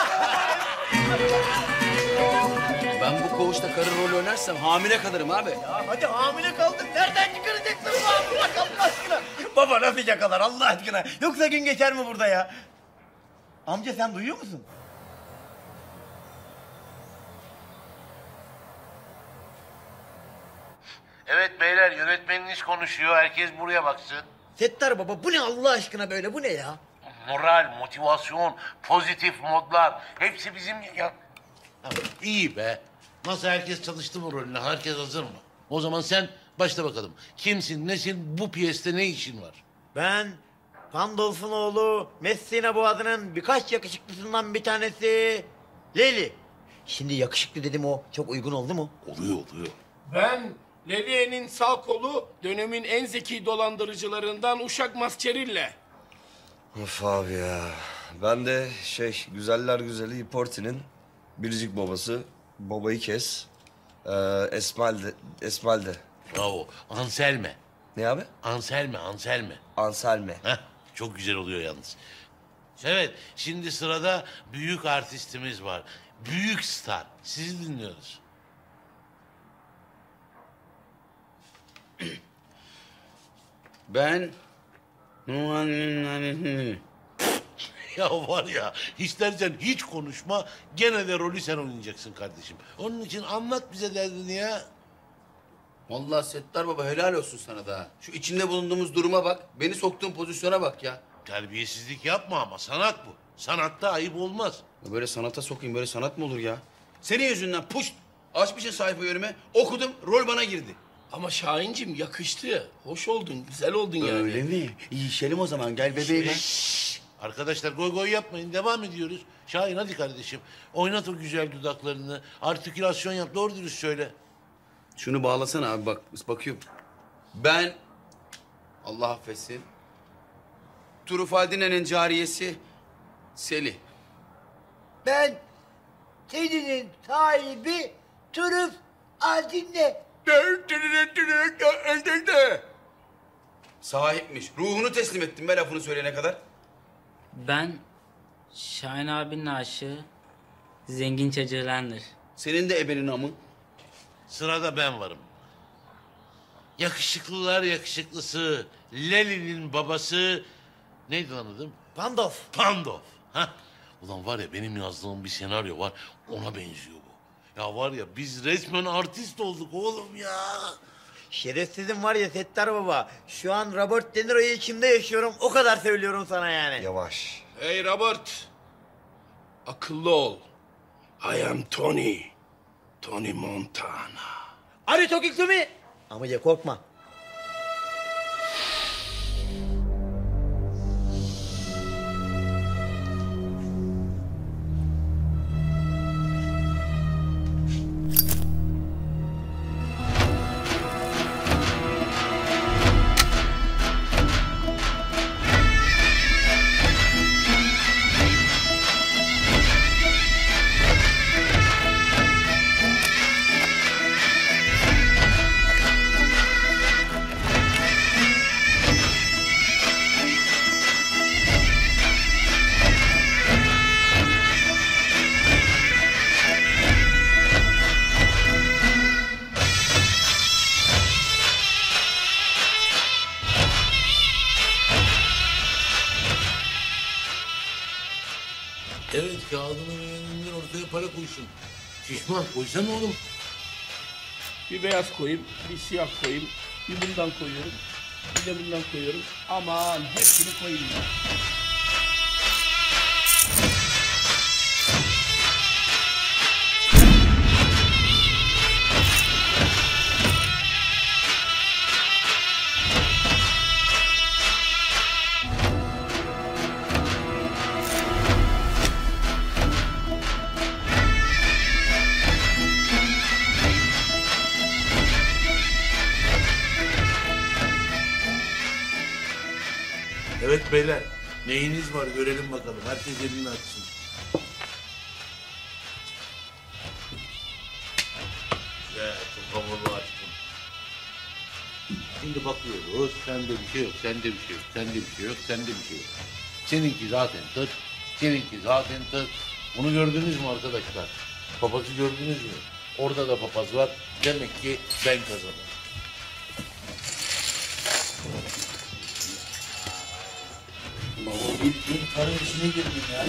Ben bu koğuşta karı rolü oynarsam hamile kalırım abi. Ya hadi hamile kaldın. Nereden çıkaracaksın bu hamile Allah aşkına? Baba nasıl yakalar Allah aşkına? Yoksa gün geçer mi burada ya? Amca sen duyuyor musun? Evet beyler yönetmeniniz konuşuyor. Herkes buraya baksın. Settar baba bu ne Allah aşkına böyle bu ne ya? Moral, motivasyon, pozitif modlar hepsi bizim ya. İyi be. Nasıl herkes çalıştı mı rolüne? Herkes hazır mı? O zaman sen başla bakalım. Kimsin, nesin, bu piyeste ne işin var? Ben Pandolf'un oğlu Messina Boğazı'nın birkaç yakışıklısından bir tanesi Leli. Şimdi yakışıklı dedim o çok uygun oldu mu? Oluyor. Ben Leviye'nin sağ kolu, dönemin en zeki dolandırıcılarından Uşak Masçerille. Of abi ya. Ben de güzeller güzeli Iporti'nin biricik babası. Babayı kes. Esmalde. Bravo. Anselme. Ne abi? Anselme. Anselme. Heh, çok güzel oluyor yalnız. Evet, şimdi sırada büyük artistimiz var. Büyük star. Sizi dinliyoruz. Ben... Ya var ya, istersen hiç konuşma, gene de rolü sen oynayacaksın kardeşim. Onun için anlat bize derdini ya. Vallahi Settar Baba helal olsun sana da. Şu içinde bulunduğumuz duruma bak. Beni soktuğun pozisyona bak ya. Terbiyesizlik yapma ama sanat bu. Sanatta ayıp olmaz. Böyle sanata sokayım, böyle sanat mı olur ya? Senin yüzünden puşt! Açmışsın sayfa önüme, okudum, rol bana girdi. Ama Şahincim yakıştı. Hoş oldun, güzel oldun yani. Öyle mi? İyişelim o zaman, gel bebeğim. Arkadaşlar goy yapmayın, devam ediyoruz. Şahin hadi kardeşim, oynat o güzel dudaklarını, artikülasyon yap, doğru dürüst söyle. Şunu bağlasana abi bak, bakıyorum. Ben, Allah affetsin, Turufaldine'nin cariyesi Seli. Ben senin sahibi Turuf Aldin'le. Sahipmiş. Ruhunu teslim ettim be lafını söyleyene kadar. Ben Şahin abinin aşığı zengin çocuğulandır. Senin de ebenin amın. Sırada ben varım. Yakışıklılar yakışıklısı, Leli'nin babası... Neydi lan adım? Pandolf. Hah. Ulan var ya benim yazdığım bir senaryo var, ona benziyor bu. Ya var ya biz resmen artist olduk oğlum ya. Şerefsizim var ya Settar Baba. Şu an Robert De Niro'yu içimde yaşıyorum. O kadar söylüyorum sana yani. Yavaş. Hey Robert, akıllı ol. I am Tony. Tony Montana. Are talking to me? Amca korkma. Evet kağıdını beğenenler ortaya para koysun. Şişman koysana oğlum. Bir beyaz koyayım, bir siyah koyayım, bir bundan koyuyorum, bir de bundan koyuyorum. Aman hepsini koyayım ya. Evet beyler, neyiniz var görelim bakalım. Herkes elini açsın. Güzel, çok havalı açtım. Şimdi bakıyoruz, sende bir şey yok, sende bir şey yok, sende bir şey yok, sende bir şey yok. Seninki zaten tık, seninki zaten tık. Bunu gördünüz mü arkadaşlar? Papazı gördünüz mü? Orada da papaz var. Demek ki ben kazandım. İlk karın içine girdim ya.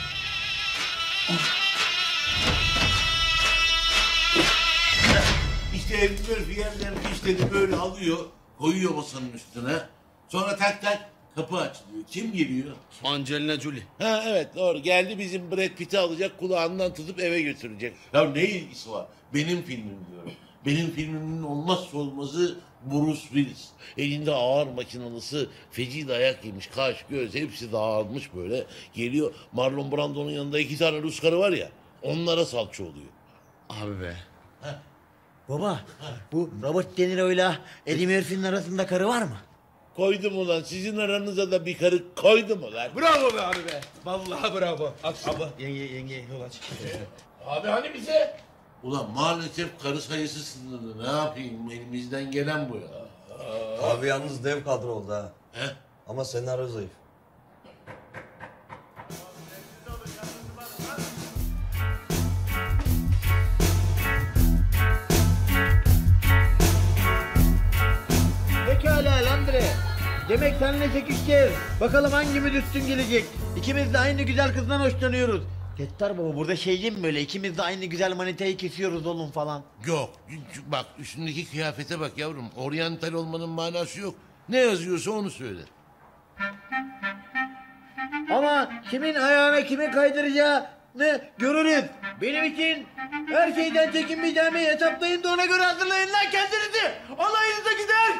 İşte Eddie bir yerden fişleri böyle alıyor, koyuyor masanın üstüne. Sonra tak tak kapı açılıyor. Kim geliyor? Angelina Jolie. Ha evet doğru. Geldi bizim Brad Pitt'i alacak, kulağından tutup eve götürecek. Ya ne ilgisi var? Benim filmim diyorum. Benim filmimin olmazsa olmazı Bruce Willis. Elinde ağır makinalısı, feci dayak yemiş, kaş, göz hepsi dağılmış böyle. Geliyor, Marlon Brando'nun yanında 2 tane Rus karı var ya. onlara salça oluyor. Abi be. Baba, bu Robert De Niro'yla Eddie Murphy'nin arasında karı var mı? Koydum ulan, sizin aranıza da bir karı koydum ulan. Bravo be abi be. Vallahi bravo. Abi. Yenge yol aç. Abi hani bize? Ulan maalesef karı sayısı sınırlı. Ne yapayım? Elimizden gelen bu ya. Abi yalnız dev kadro oldu ha. He? Ama senaryo zayıf. Pekala Landre. Demek seninle çekişeceğiz. Bakalım hangimiz üstün gelecek. İkimiz de aynı güzel kızdan hoşlanıyoruz. Tettar baba burada şey değil mi böyle? İkimiz de aynı güzel manitayı kesiyoruz oğlum falan. Yok. Bak üstündeki kıyafete bak yavrum. Oryantal olmanın manası yok. Ne yazıyorsa onu söyle. Ama kimin ayağına kimi kaydıracağını görürüz. Benim için her şeyden çekinmeyeceğimi hesaplayın da ona göre hazırlayın lan kendinizi. Alayınıza gider.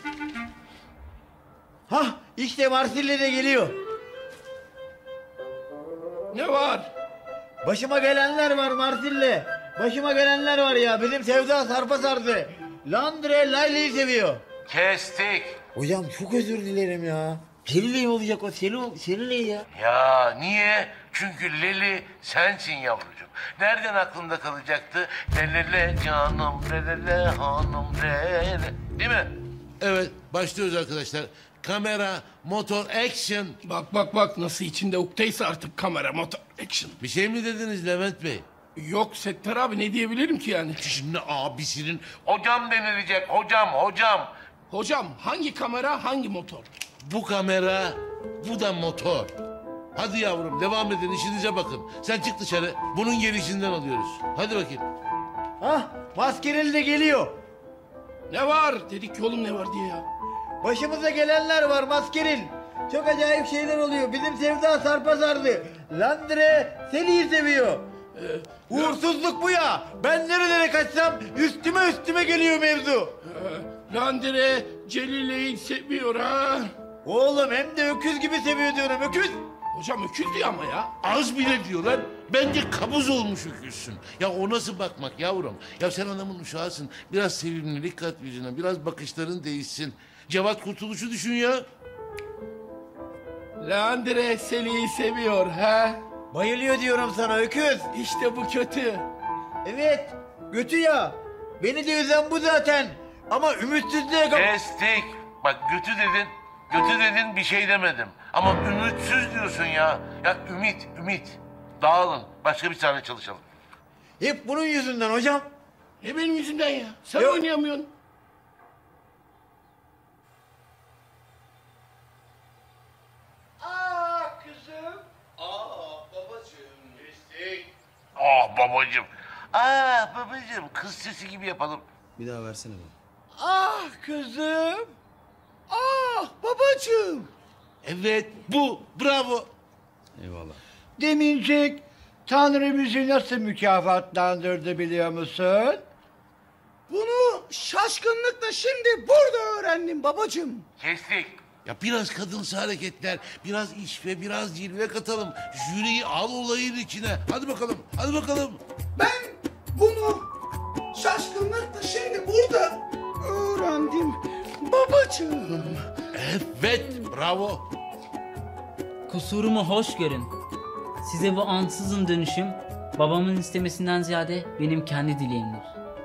Hah işte Marsilya de geliyor. Ne var? Başıma gelenler var Marsilya. Başıma gelenler var ya. Bizim Sevda sarpa sardı. Landre Layla'yı seviyor. Kestik. Hocam çok özür dilerim ya. Selile olacak o Selile ya. Ya niye? Çünkü Leli sensin yavrucuğum. Nereden aklında kalacaktı? Lelele canım, lelele hanım, lele. Değil mi? Evet, başlıyoruz arkadaşlar. Kamera, motor, action. Bak nasıl içinde uktaysa artık kamera, motor, action. Bir şey mi dediniz Levent Bey? Yok Settar abi ne diyebilirim ki yani? Şimdi abisinin hocam denilecek, hocam. Hocam hangi kamera hangi motor? Bu kamera, bu da motor. Hadi yavrum devam edin işinize bakın. Sen çık dışarı, bunun gelişinden alıyoruz. Hadi bakayım. Hah maskereli de geliyor. Ne var? Dedik ki oğlum ne var diye ya. Başımıza gelenler var maskeril. Çok acayip şeyler oluyor. Bizim Sevda sarpa sardı. Landre Seli'yi seviyor. Uğursuzluk bu ya. Ben nerelere kaçsam üstüme geliyor mevzu. Landre Celile'yi seviyor ha. Oğlum hem de öküz gibi seviyor diyorum öküz. Hocam öküz diyor ama ya. Az bile diyorlar. Bence kabuz olmuş öküzsün. Ya o nasıl bakmak yavrum? Ya sen anamın uşağısın. Biraz sevimlilik kat yüzüne. Biraz bakışların değişsin. Cevat Kurtuluş'u düşün ya. Landre Seli'yi seviyor ha. Bayılıyor diyorum sana öküz. İşte bu kötü. Evet götü ya. Beni de üzen bu zaten. Ama ümitsizliğe... Kestik. Bak götü dedin bir şey demedim. Ama ümitsiz diyorsun ya. Ya ümit. Dağılın. Başka bir tane çalışalım. Hep bunun yüzünden hocam. Ne benim yüzümden ya? Sen Yok. oynayamıyorsun. Kızım. Babacığım. Kestik. Babacığım. Kız sesi gibi yapalım. Bir daha versene bana. Ah kızım. Ah babacığım. Evet bu. Bravo. Eyvallah. Demincek Tanrı bizi nasıl mükafatlandırdı biliyor musun? Bunu şaşkınlıkla şimdi burada öğrendim babacığım. Kestik. Ya biraz kadınsı hareketler, biraz iş ve biraz cilve katalım. Jüriyi al olayın içine. Hadi bakalım. Ben bunu şaşkınlıkla şimdi burada öğrendim babacığım. Evet, bravo. Kusurumu hoş görün. Size bu ansızın dönüşüm babamın istemesinden ziyade benim kendi dileğimdir.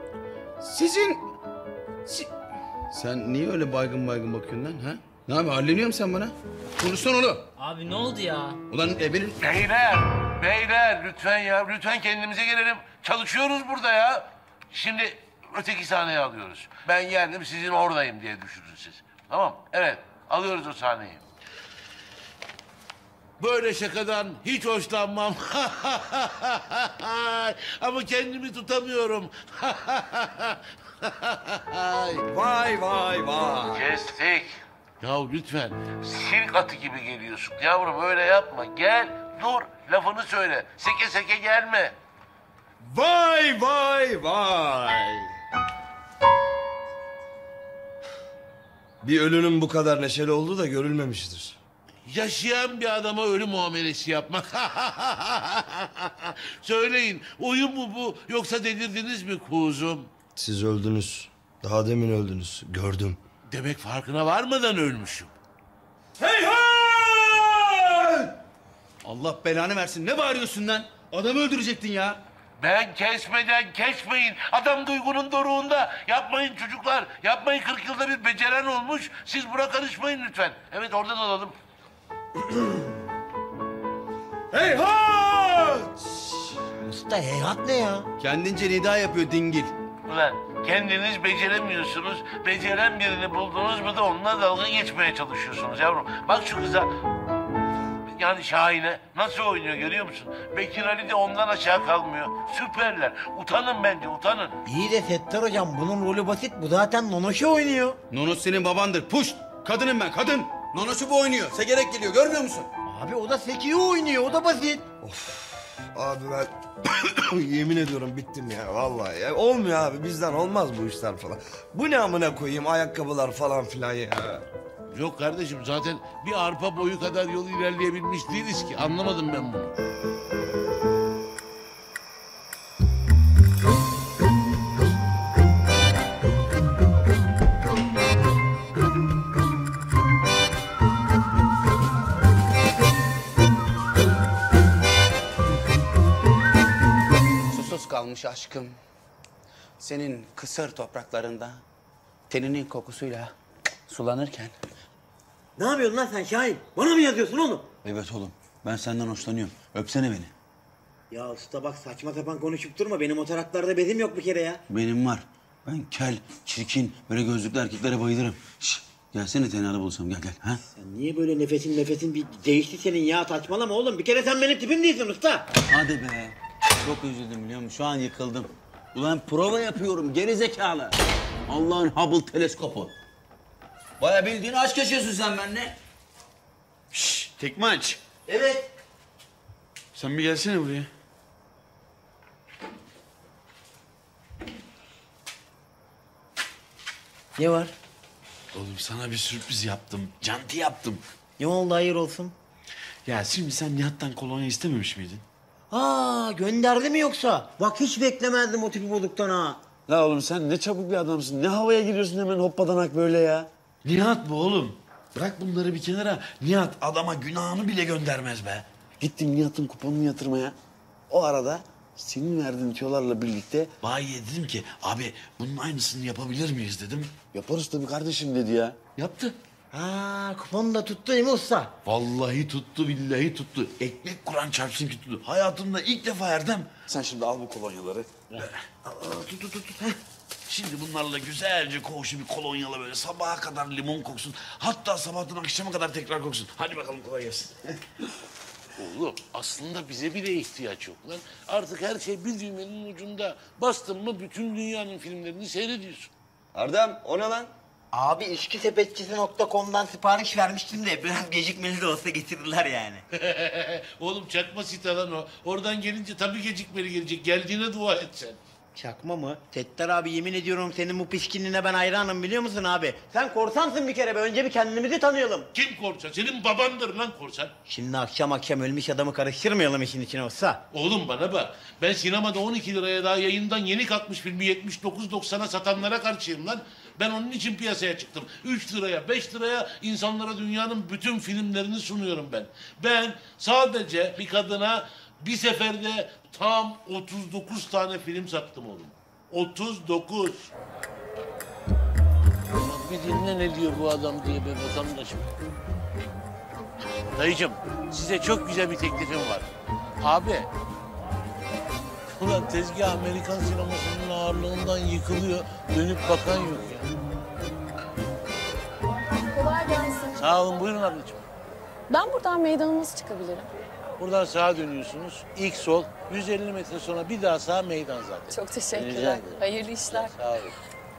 Sen niye öyle baygın bakıyorsun lan ha? Ne abi halleniyor musun sen bana? Konuşsana oğlum. Abi ne oldu ya? Ulan benim... Beyler lütfen ya. Lütfen kendimize gelelim. Çalışıyoruz burada ya. Şimdi öteki sahneyi alıyoruz. Ben geldim sizin oradayım diye düşünün siz. Tamam. Evet. Alıyoruz o sahneyi. Böyle şakadan hiç hoşlanmam. Ama kendimi tutamıyorum. Vay. Kestik. Ya lütfen sirk atı gibi geliyorsun. Yavrum öyle yapma. Gel dur lafını söyle. Seke gelme. Vay. Bir ölünün bu kadar neşeli olduğu da görülmemiştir. yaşayan bir adama ölü muamelesi yapmak. Söyleyin, oyun mu bu yoksa delirdiniz mi kuzum? Siz öldünüz. Daha demin öldünüz. Gördüm. Demek farkına varmadan ölmüşüm. Hey hey! Allah belanı versin. Ne bağırıyorsun lan? Adamı öldürecektin ya. Ben kesmeden kesmeyin. Adam duygunun doruğunda. Yapmayın çocuklar. Yapmayın, 40 yılda bir beceren olmuş. Siz buna karışmayın lütfen. Evet, oradan alalım. Hey hey! Usta heyhat ne ya? Kendince nida yapıyor dingil. Ulan kendiniz beceremiyorsunuz. Beceren birini buldunuz mu da onunla dalga geçmeye çalışıyorsunuz yavrum. Bak şu kıza. Yani Şahin'e nasıl oynuyor görüyor musun? Bekir Ali de ondan aşağı kalmıyor. Süperler. Utanın bence, utanın. İyi de Settar hocam bunun rolü basit. Bu zaten Nonoş'u oynuyor. Nonoş senin babandır. Puş! Kadınım ben, kadın. Nonoş'u bu oynuyor. Segerek geliyor, görmüyor musun? Abi o da Seki'yi oynuyor. O da basit. Abi ben yemin ediyorum bittim ya vallahi. Ya. Olmuyor abi, bizden olmaz bu işler falan. Bu ne amına koyayım, ayakkabılar falan filan ya. Yok kardeşim, zaten bir arpa boyu kadar yol ilerleyebilmiş değiliz ki. Anlamadım ben bunu. Susuz kalmış aşkım. Senin kısır topraklarında teninin kokusuyla sulanırken. Ne yapıyorsun lan sen Şahin? Bana mı yazıyorsun oğlum? Evet oğlum, ben senden hoşlanıyorum. Öpsene beni. Ya usta bak saçma sapan konuşup durma. Benim o taraklarda bezim yok bir kere ya. Benim var. Ben kel, çirkin, böyle gözlüklü erkeklere bayılırım. Şişt, gelsene tenhada bulsam, gel gel. Ha? Sen niye böyle nefesin bir değişti senin ya? Saçmalama oğlum. Bir kere sen benim tipim değilsin usta. Hadi be. Çok üzüldüm biliyor musun? Şu an yıkıldım. Ulan prova yapıyorum, geri zekalı. Allah'ın Hubble teleskopu. Bayağı bildiğin aşk yaşıyorsun sen benimle. Şşş, Tekmaç. Evet. Sen bir gelsene buraya. Ne var? Oğlum sana bir sürpriz yaptım. Canti yaptım. Ne oldu hayır olsun? Ya şimdi sen Nihat'tan kolonya istememiş miydin? Aa gönderdi mi yoksa? Bak hiç beklemezdim o tipi bulduktan ha. La oğlum sen ne çabuk bir adamsın. Ne havaya giriyorsun hemen hoppadanak böyle ya. Nihat bu oğlum. Bırak bunları bir kenara. Nihat adama günahını bile göndermez be. Gittim Nihat'ın kuponunu yatırmaya. O arada senin verdiğin tüyolarla birlikte bayiye dedim ki abi bunun aynısını yapabilir miyiz dedim. Yaparız tabii kardeşim dedi ya. Yaptı. Ha kupon da tuttu değil mi usta? Vallahi tuttu billahi tuttu. Ekmek Kur'an çarpsın ki tuttu. Hayatımda ilk defa Erdem. Sen şimdi al bu kolonyaları. Tut. Şimdi bunlarla güzelce koğuşu bir kolonyala böyle sabaha kadar limon koksun. Hatta sabahtan akşama kadar tekrar koksun. Hadi bakalım kolay gelsin. Oğlum aslında bize bile ihtiyaç yok lan. Artık her şey bir düğmenin ucunda. Bastın mı bütün dünyanın filmlerini seyrediyorsun. Erdem o ne lan? Abi içkisepetçisi.com'dan sipariş vermiştim de biraz gecikmeli de olsa getirdiler yani. Oğlum çakma site lan o. Oradan gelince tabii gecikmeli gelecek. Geldiğine dua et sen. Çakma mı? Settar abi yemin ediyorum senin bu pişkinliğine ben hayranım biliyor musun abi? Sen korsansın bir kere be. Önce bir kendimizi tanıyalım. Kim korsan? Senin babandır lan korsan. Şimdi akşam ölmüş adamı karıştırmayalım işin içine olsa. Oğlum bana bak. Ben sinemada 12 liraya daha yayından yeni kalkmış filmi 79.90'a satanlara karşıyım lan. Ben onun için piyasaya çıktım. 3 liraya, 5 liraya insanlara dünyanın bütün filmlerini sunuyorum ben. Ben sadece bir kadına bir seferde tam 39 tane film sattım oğlum. 39. Bir dinle ne diyor bu adam diye be vatandaşım. Dayıcığım size çok güzel bir teklifim var. Abi. Ulan tezgah Amerikan sinemasının ağırlığından yıkılıyor. Dönüp bakan yok ya. Kolay gelsin. Sağ olun buyurun ablacığım. Ben buradan meydana nasıl çıkabilirim? Buradan sağa dönüyorsunuz. İlk sol. 150 metre sonra bir daha sağ meydan zaten. Çok Rica teşekkürler. ederim. Hayırlı işler. Sağ olun.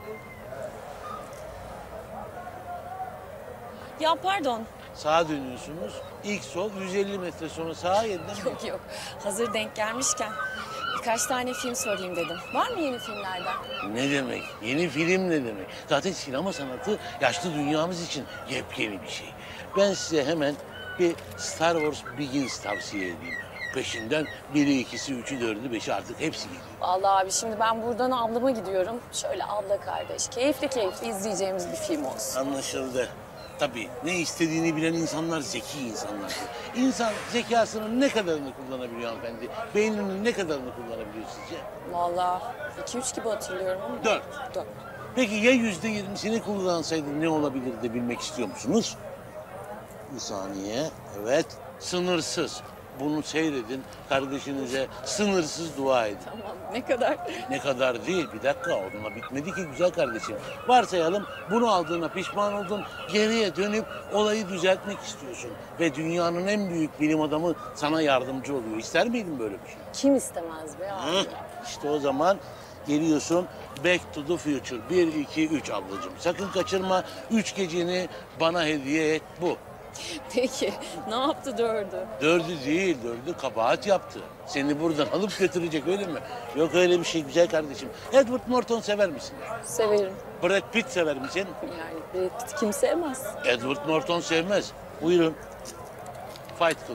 Ya pardon. Sağa dönüyorsunuz. İlk sol. 150 metre sonra sağa yeniden Yok. Hazır denk gelmişken birkaç tane film sorayım dedim. Var mı yeni filmlerden? Ne demek? Yeni film ne demek? Zaten sinema sanatı yaşlı dünyamız için yepyeni bir şey. Ben size hemen bir Star Wars Begins tavsiye edeyim. Peşinden 1'i, 2'si, 3'ü, 4'ü, 5'i artık hepsi geliyor. Vallahi abi şimdi ben buradan ablama gidiyorum. Şöyle abla kardeş keyifli izleyeceğimiz bir film olsun. Anlaşıldı. Tabii ne istediğini bilen insanlar zeki insanlardır. İnsan zekasının ne kadarını kullanabiliyor hanımefendi? Beyninin ne kadarını kullanabiliyor sizce? Vallahi 2-3 gibi hatırlıyorum ama. 4. 4. Peki ya %20'sini kullansaydı ne olabilirdi bilmek istiyor musunuz? Bir saniye. Evet. Sınırsız. Bunu seyredin. Kardeşinize sınırsız dua edin. Tamam ne kadar? Ne kadar değil. Bir dakika onunla bitmedi ki güzel kardeşim. Varsayalım bunu aldığına pişman oldun. Geriye dönüp olayı düzeltmek istiyorsun. Ve dünyanın en büyük bilim adamı sana yardımcı oluyor. İster miydin böyle bir şey? Kim istemez be abi? İşte o zaman geliyorsun Back to the Future. 1, 2, 3 ablacığım. Sakın kaçırma. 3 geceni bana hediye et bu. Peki ne yaptı 4'ü? 4'ü değil, 4'ü kabahat yaptı. Seni buradan alıp götürecek öyle mi? Yok öyle bir şey güzel kardeşim. Edward Norton sever misin? Severim. Brad Pitt sever misin? Yani Brad Pitt kim sevmez? Edward Norton sevmez. Buyurun. Fight Club.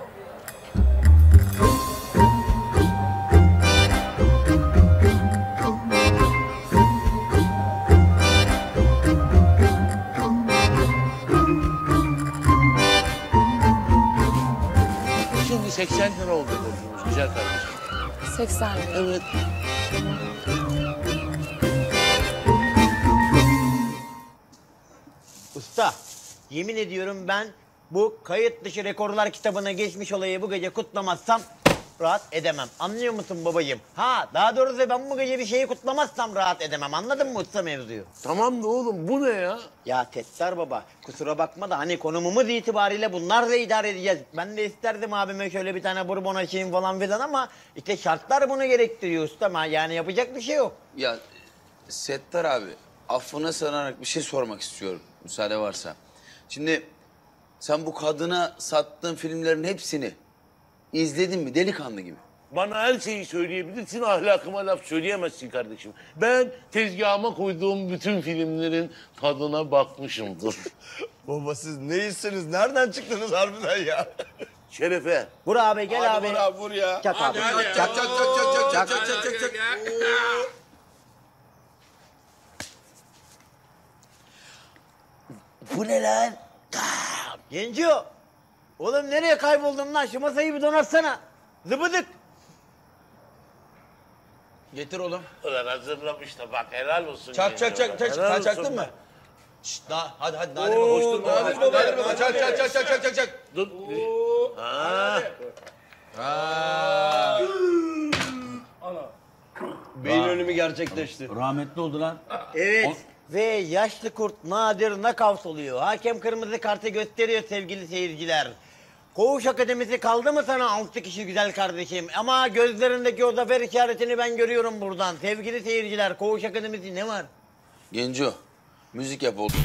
Şimdi 80 lira oldu borcumuz güzel kardeşim. 80 lira. Evet. Usta, yemin ediyorum ben bu kayıt dışı rekorlar kitabına geçmiş olayı bu gece kutlamazsam rahat edemem. Anlıyor musun babacığım? Ha, daha doğrusu ben bu gece bir şeyi kutlamazsam rahat edemem. Anladın mı usta mevzuyu? Tamam da oğlum bu ne ya? Ya Tettar baba, kusura bakma da hani konumumuz itibariyle bunlar da idare edeceğiz. Ben de isterdim abime şöyle bir tane bourbon açayım falan filan ama işte şartlar bunu gerektiriyor ustam. Yani yapacak bir şey yok. Ya Settar abi, affına sığınarak bir şey sormak istiyorum müsaade varsa. Şimdi sen bu kadına sattığın filmlerin hepsini izledin mi delikanlı gibi? Bana her şeyi söyleyebilirsin, ahlakıma laf söyleyemezsin kardeşim. Ben tezgahıma koyduğum bütün filmlerin tadına bakmışımdır. Baba siz neyisiniz? Nereden çıktınız harbiden ya? Şerefe. Vur abi gel Hadi abi. vur abi vur ya. Çak abi. Çak. Bu ne lan? Genco. Oğlum nereye kayboldun lan? Şu masayı bir donatsana. Zıbıdık. Getir oğlum. Ulan hazırlamış da bak helal olsun. Çak. Helal Sen çaktın olsun mı? be. Şşt daha hadi Nadir Baba. Hoş durma. Nadir Baba. Çak. Dur. Beyin ölümü gerçekleşti. Rahmetli oldu lan. Evet. Ve yaşlı kurt Nadir nakavt oluyor. Hakem kırmızı kartı gösteriyor sevgili seyirciler. Koğuş Akademisi kaldı mı sana 6 kişi güzel kardeşim? Ama gözlerindeki o zafer işaretini ben görüyorum buradan. Sevgili seyirciler, Koğuş Akademisi ne var? Genco, müzik yap oğlum.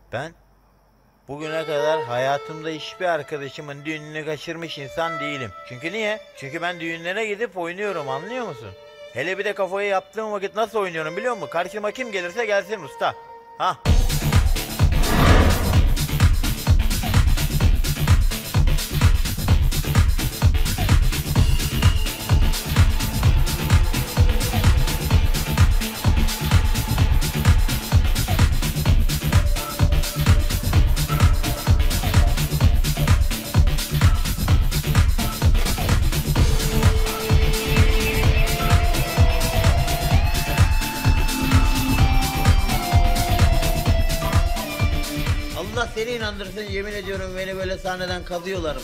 Ben bugüne kadar hayatımda hiçbir arkadaşımın düğününü kaçırmış insan değilim. Çünkü niye? Çünkü ben düğünlere gidip oynuyorum, anlıyor musun? Hele bir de kafayı yaptığım vakit nasıl oynuyorum biliyor musun? Karşıma kim gelirse gelsin usta. Ha. Allah seni inandırsın, yemin ediyorum beni böyle sahneden kazıyorlar.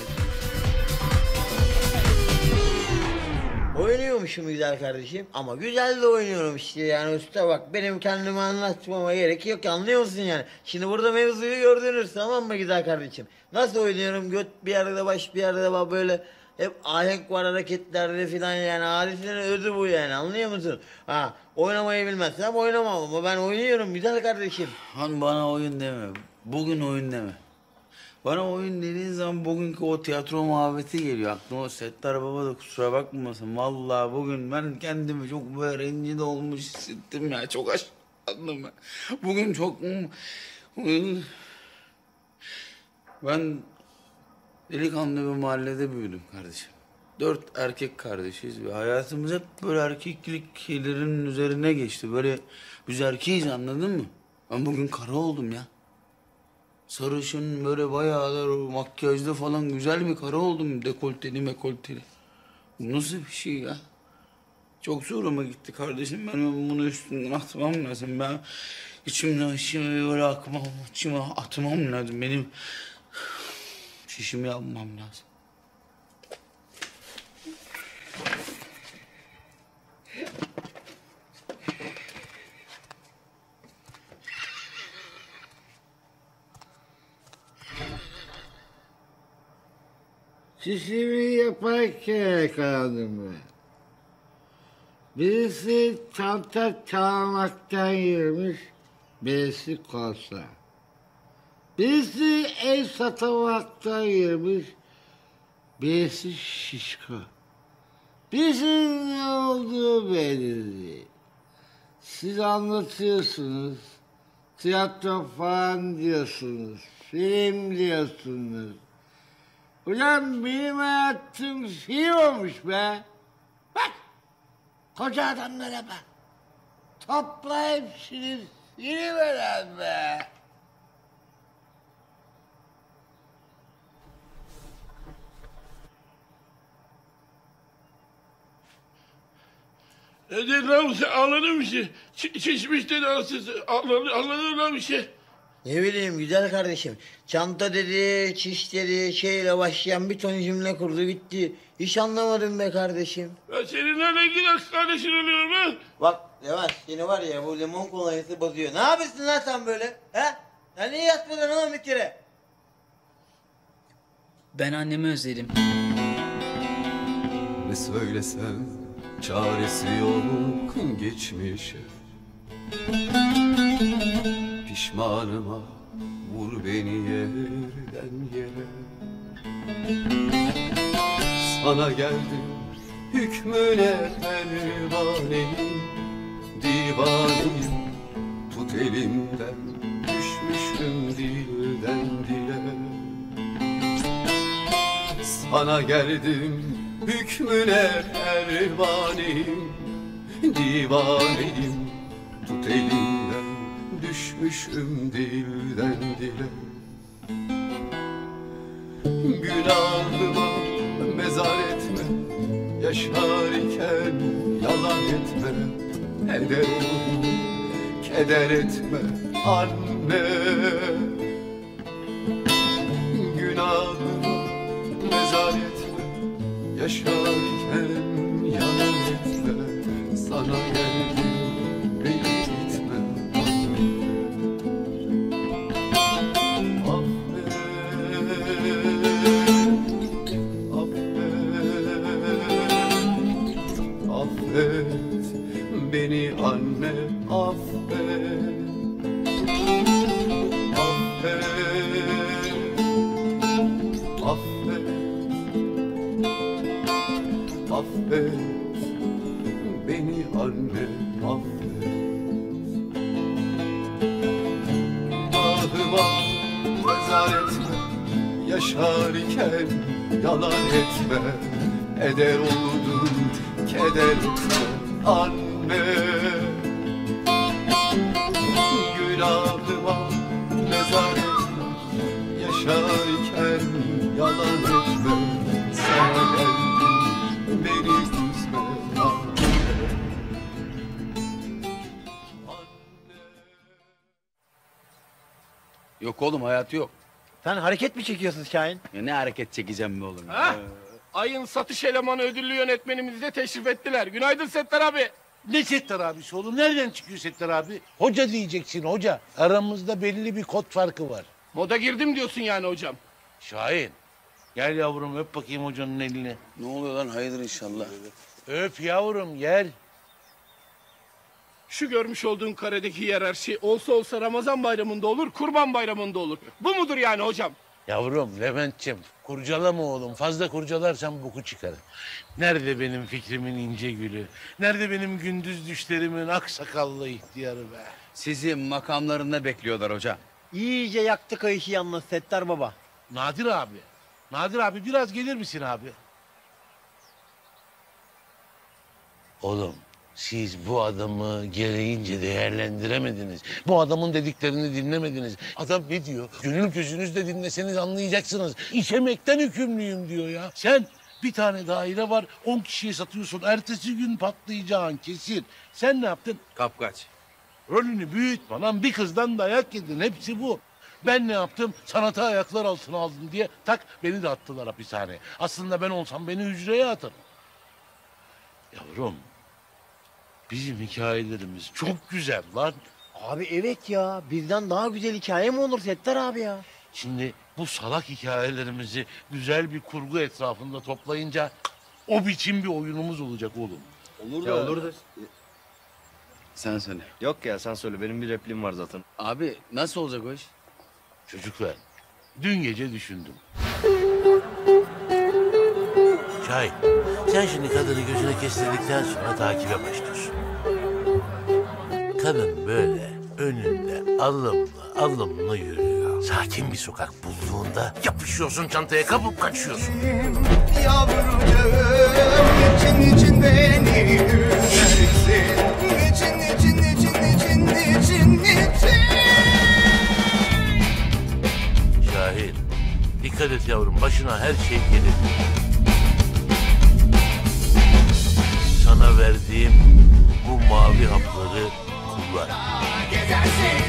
Oynuyormuşum güzel kardeşim ama güzel de oynuyorum işte yani usta bak benim kendimi anlatmama gerek yok, anlıyor musun yani? Şimdi burada mevzuyu gördünüz, tamam mı güzel kardeşim? Nasıl oynuyorum, göt bir yerde baş bir yerde bak, böyle hep ahenk var hareketlerde filan yani, hadisenin özü bu yani, anlıyor musun? Ha, oynamayı bilmezsem oynamam ama ben oynuyorum güzel kardeşim. Han bana oyun deme. Bugün oyun deme. Bana oyun dediğin zaman bugünkü o tiyatro muhabbeti geliyor aklıma. O Settar Baba da kusura bakmasın. Vallahi bugün ben kendimi çok böyle rencide olmuş hissettim ya. Çok aşağılandım ben. Bugün çok... Ben delikanlı bir mahallede büyüdüm kardeşim. 4 erkek kardeşiz ve hayatımız hep böyle erkeklik şeylerin üzerine geçti. Böyle biz erkeğiz, anladın mı? Ben bugün kara oldum ya. Sarışın böyle bayağı da makyajda falan güzel bir kara oldum. Dekolteli mekolteli. Bu nasıl bir şey ya? Çok zoruma gitti kardeşim. Ben bunu üstünden atmam lazım. Ben içimden böyle akmam, içime atmam lazım. Benim şişimi yapmam lazım. Şişimi yaparken yakalandım ben. Birisi çanta çalmaktan girmiş, birisi korsa. Birisi el satmaktan girmiş, birisi şişko. Birisinin ne olduğu belli değil. Siz anlatıyorsunuz, tiyatro falan diyorsunuz, film diyorsunuz. Ulan benim hayatım şey olmuş be. Bak, koca adamlara bak. Topla hepsini siliveren be. Dedi lan bir şey, anladın bir şey. Şişmiş dedi anasını, anladın lan bir şey. Ne bileyim güzel kardeşim. Çanta dedi, çiş dedi, şeyle başlayan bir ton cümle kurdu gitti. Hiç anlamadım be kardeşim. Ben seninle ne gider kardeşin oluyorum ben. Bak Yavaş seni var ya bu limon kolonyası bozuyor. Ne yapıyorsun lan sen böyle? He? Sen niye yatmadın oğlum bir kere? Ben annemi özledim. Ne söylesem çaresi yok geçmişe. Pişmanıma vur beni yerden yere. Sana geldim hükmüne pervaneyim, divaneyim. Tut elimden düşmüşüm dilden dile. Sana geldim hükmüne pervaneyim, divaneyim. Tut elimden düşmüşüm dilden dile. Günahıma mezar etme, yaşar iken yalan etme. Heder ol, keder etme anne. Günahıma mezar etme, yaşar iken yalan etme. Sana geldim beni gitme affet beni anne, affet. Affet Günahıma mezar etme, yaşarken yalan etme. Eder oldum, keder etme anne. Günahıma mezar etme, yaşarken yalan etme. Sana geldim, beni üzme anne. Yok oğlum hayatı yok. Sen hareket mi çekiyorsun Şahin? Ya ne hareket çekeceğim be oğlum? Ha? Ayın satış elemanı ödüllü yönetmenimizi de teşrif ettiler. Günaydın Settar abi. Ne Settar abisi oğlum? Nereden çıkıyor Settar abi? Hoca diyeceksin hoca. Aramızda belli bir kod farkı var. Moda girdim diyorsun yani hocam. Şahin. Gel yavrum öp bakayım hocanın elini. Ne oluyor lan hayırdır inşallah. Öp yavrum gel. Şu görmüş olduğun karedeki hiyerarşi olsa olsa Ramazan bayramında olur, Kurban bayramında olur. Bu mudur yani hocam? Yavrum Levent'ciğim kurcalama oğlum. Fazla kurcalarsan boku çıkar. Nerede benim fikrimin ince gülü? Nerede benim gündüz düşlerimin aksakallı ihtiyarı be? Sizi makamlarında bekliyorlar hoca. İyice yaktı kayışı yalnız Settar baba. Nadir abi. Nadir abi biraz gelir misin abi? Oğlum siz bu adamı gereğince değerlendiremediniz. Bu adamın dediklerini dinlemediniz. Adam ne diyor? Gönül gözünüzle dinleseniz anlayacaksınız. İçemekten hükümlüyüm diyor ya. Sen bir tane daire var 10 kişiye satıyorsun. Ertesi gün patlayacağın kesin. Sen ne yaptın? Kapkaç. Rolünü büyütme lan, bir kızdan dayak yedin. Hepsi bu. Ben ne yaptım? Sanatı ayaklar altına aldım diye tak beni de attılar hapishaneye. Aslında ben olsam beni hücreye atarım. Yavrum, bizim hikayelerimiz çok güzel lan. Abi evet ya, bizden daha güzel hikaye mi olur Settar abi ya? Şimdi bu salak hikayelerimizi güzel bir kurgu etrafında toplayınca o biçim bir oyunumuz olacak oğlum. Olur da. Olur da. Sen söyle. Yok ya sen söyle benim bir repliğim var zaten. Abi nasıl olacak o iş? Çocuklar, dün gece düşündüm. Şahin, sen şimdi kadını gözüne kestirdikten sonra takibe başlıyorsun. Kadın böyle önünde alımlı yürüyor. Sakin bir sokak bulduğunda yapışıyorsun çantaya, kapıp kaçıyorsun. Yavrucağım için beni üzersin. Niçin. Şahin, dikkat et yavrum, başına her şey gelir. Sana verdiğim bu mavi hapları kullan. Gezersin,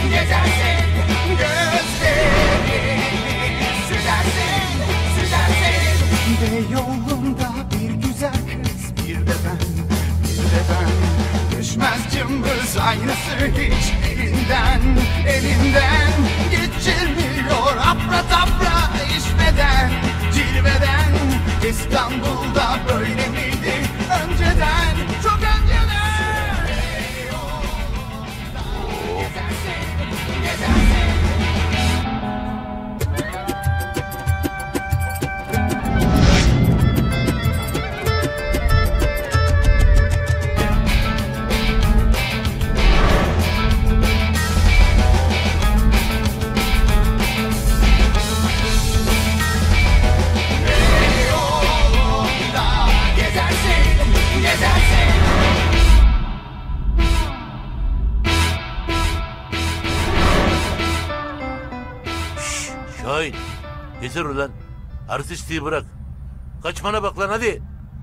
gözlerini süzersin. Ve yolunda bir güzel kız, bir de ben. Düşmez cımbız aynısı hiç elinden geçirmiyor apra tapra işveden, cilveden. İstanbul'da böyle miydi önceden, çok önceden. Gezersin. Şahin, yeter ulan. Artistliği bırak. Kaçmana bak lan, hadi.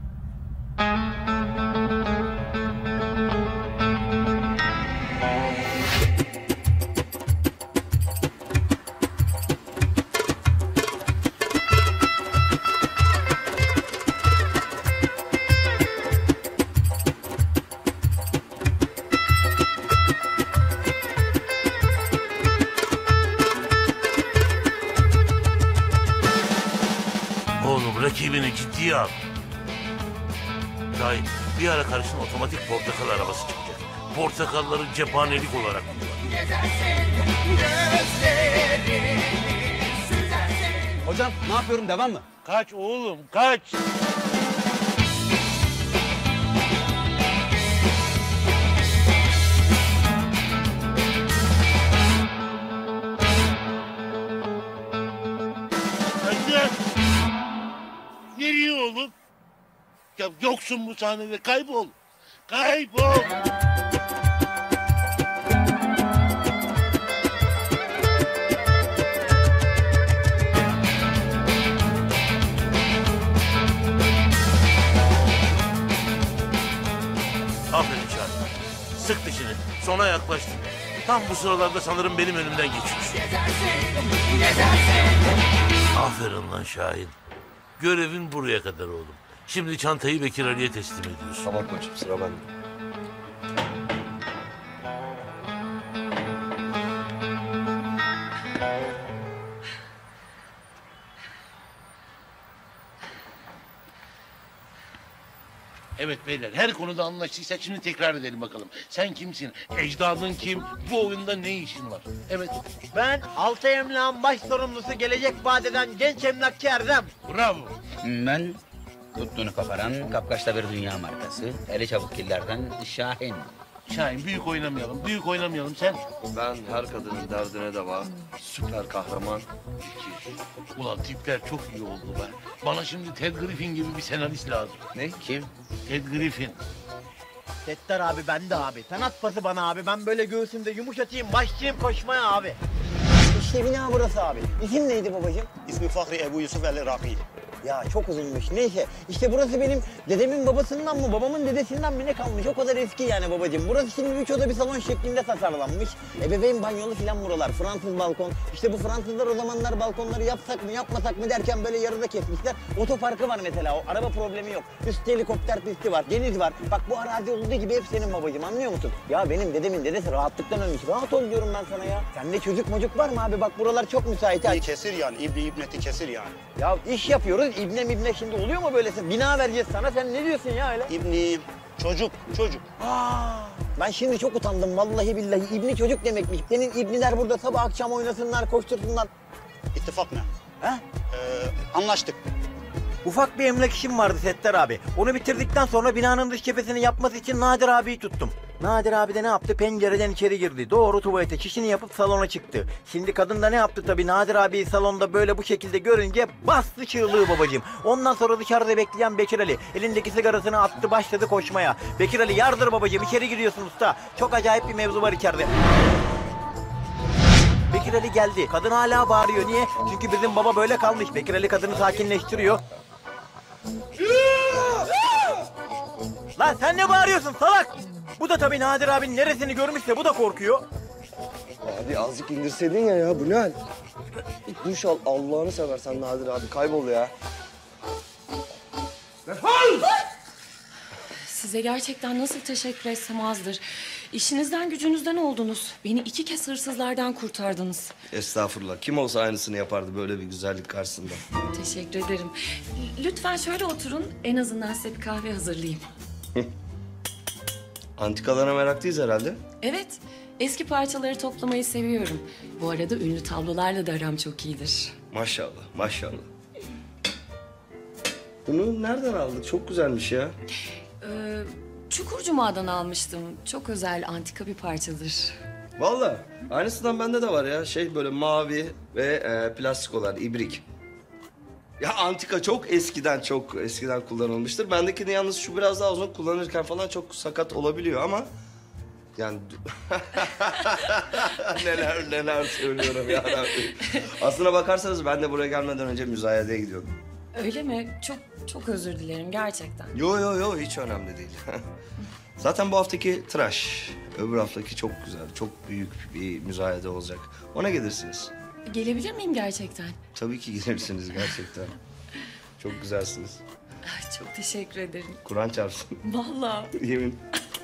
Oğlum rakibini ciddiye al. Şahin, bir ara karşına otomatik portakal arabası çıkacak. Portakalları cephanelik olarak kullan. Hocam ne yapıyorum, devam mı? Kaç oğlum, kaç. yap. Yoksun bu sahnede. Kaybol. Kaybol. Aferin Şahin. Sık dişini. Sona yaklaştık. Tam bu sıralarda sanırım benim önümden geçiyorsun. Aferin lan Şahin. Görevin buraya kadar oğlum. Şimdi çantayı Bekir Ali'ye teslim ediyorsun. Tamam koçum, sıra bende. Evet beyler, her konuda anlaştıysak şimdi tekrar edelim bakalım. Sen kimsin? Ecdadın kim? Bu oyunda ne işin var? Evet. Ben Altı Emlak'ın baş sorumlusu gelecek vadeden genç emlakçı Erdem. Bravo. Ben tuttuğunu koparan kapkaçta bir dünya markası. Eli çabuk killerden Şahin. Şahin büyük oynamayalım, büyük oynamayalım sen. Ben her kadının derdine deva, süper kahraman. Ulan tipler çok iyi oldu be. Bana şimdi Ted Griffin gibi bir senarist lazım. Ne? Kim? Ted Griffin. Settar abi ben de abi. Sen at pası bana abi. Ben böyle göğsümde yumuşatayım başlayayım koşmaya abi. İşte bina burası abi. İsim neydi babacığım? İsmi Fahri Ebu Yusuf el-Iraki. Ya çok uzunmuş. Neyse işte burası benim dedemin babasından mı babamın dedesinden mi ne kalmış. O kadar eski yani babacığım. Burası şimdi 3 oda bir salon şeklinde tasarlanmış. Ebeveyn banyolu filan buralar. Fransız balkon. İşte bu Fransızlar o zamanlar balkonları yapsak mı yapmasak mı derken böyle yarıda kesmişler. Otoparkı var mesela. O araba problemi yok. Üstte helikopter pisti var. Deniz var. Bak bu arazi olduğu gibi hep senin babacığım, anlıyor musun? Ya benim dedemin dedesi rahatlıktan ölmüş. Rahat ol diyorum ben sana ya. Sende çocuk mocuk var mı abi? Bak buralar çok müsait. İyi kesir yani. İbneti kesir yani. Ya iş yapıyoruz. İbne şimdi oluyor mu böylesi? Bina vereceğiz sana. Sen ne diyorsun ya öyle? İbni, çocuk. Ben şimdi çok utandım. Vallahi billahi İbni çocuk demekmiş. Senin İbniler burada sabah akşam oynasınlar, koştursunlar. İttifak ne? He? Anlaştık. Ufak bir emlak işim vardı Settar abi. Onu bitirdikten sonra binanın dış cephesini yapması için Nadir abiyi tuttum. Nadir abi de ne yaptı? Pencereden içeri girdi. Doğru tuvalete çişini yapıp salona çıktı. Şimdi kadın da ne yaptı tabii? Nadir abiyi salonda böyle bu şekilde görünce bastı çığlığı babacığım. Ondan sonra dışarıda bekleyen Bekir Ali elindeki sigarasını attı, başladı koşmaya. Bekir Ali yardır babacığım, içeri giriyorsun usta. Çok acayip bir mevzu var içeride. Bekir Ali geldi. Kadın hala bağırıyor. Niye? Çünkü bizim baba böyle kalmış. Bekir Ali kadını sakinleştiriyor. Lan sen ne bağırıyorsun salak? Bu da tabii Nadir abinin neresini görmüşse bu da korkuyor. Abi azıcık indirseydin ya bu ne hal? Bir duş al Allah'ını seversen Nadir abi kaybol ya. Size gerçekten nasıl teşekkür etsem azdır. İşinizden gücünüzden oldunuz. Beni 2 kez hırsızlardan kurtardınız. Estağfurullah. Kim olsa aynısını yapardı böyle bir güzellik karşısında. Teşekkür ederim. Lütfen şöyle oturun. En azından size bir kahve hazırlayayım. Antikalara meraklıyız herhalde. Evet, eski parçaları toplamayı seviyorum. Bu arada ünlü tablolarla da aram çok iyidir. Maşallah, maşallah. Bunu nereden aldık? Çok güzelmiş ya. Çukurcuma'dan almıştım. Çok özel, antika bir parçadır. Vallahi aynısından bende de var ya. Şey böyle mavi ve plastik olan ibrik. Ya antika çok eskiden kullanılmıştır. Bendekini yalnız şu biraz daha uzun kullanırken falan çok sakat olabiliyor ama... Yani... neler söylüyorum ya Rabbim. Aslına bakarsanız ben de buraya gelmeden önce müzayedeye gidiyordum. Öyle mi? Çok özür dilerim gerçekten. Yo hiç önemli değil. Zaten bu haftaki tıraş. Öbür haftaki çok güzel, çok büyük bir müzayede olacak. Ona gelirsiniz. Gelebilir miyim gerçekten? Tabii ki gelirsiniz gerçekten. Çok güzelsiniz. Çok teşekkür ederim. Kur'an çarpsın. Vallahi. Yemin.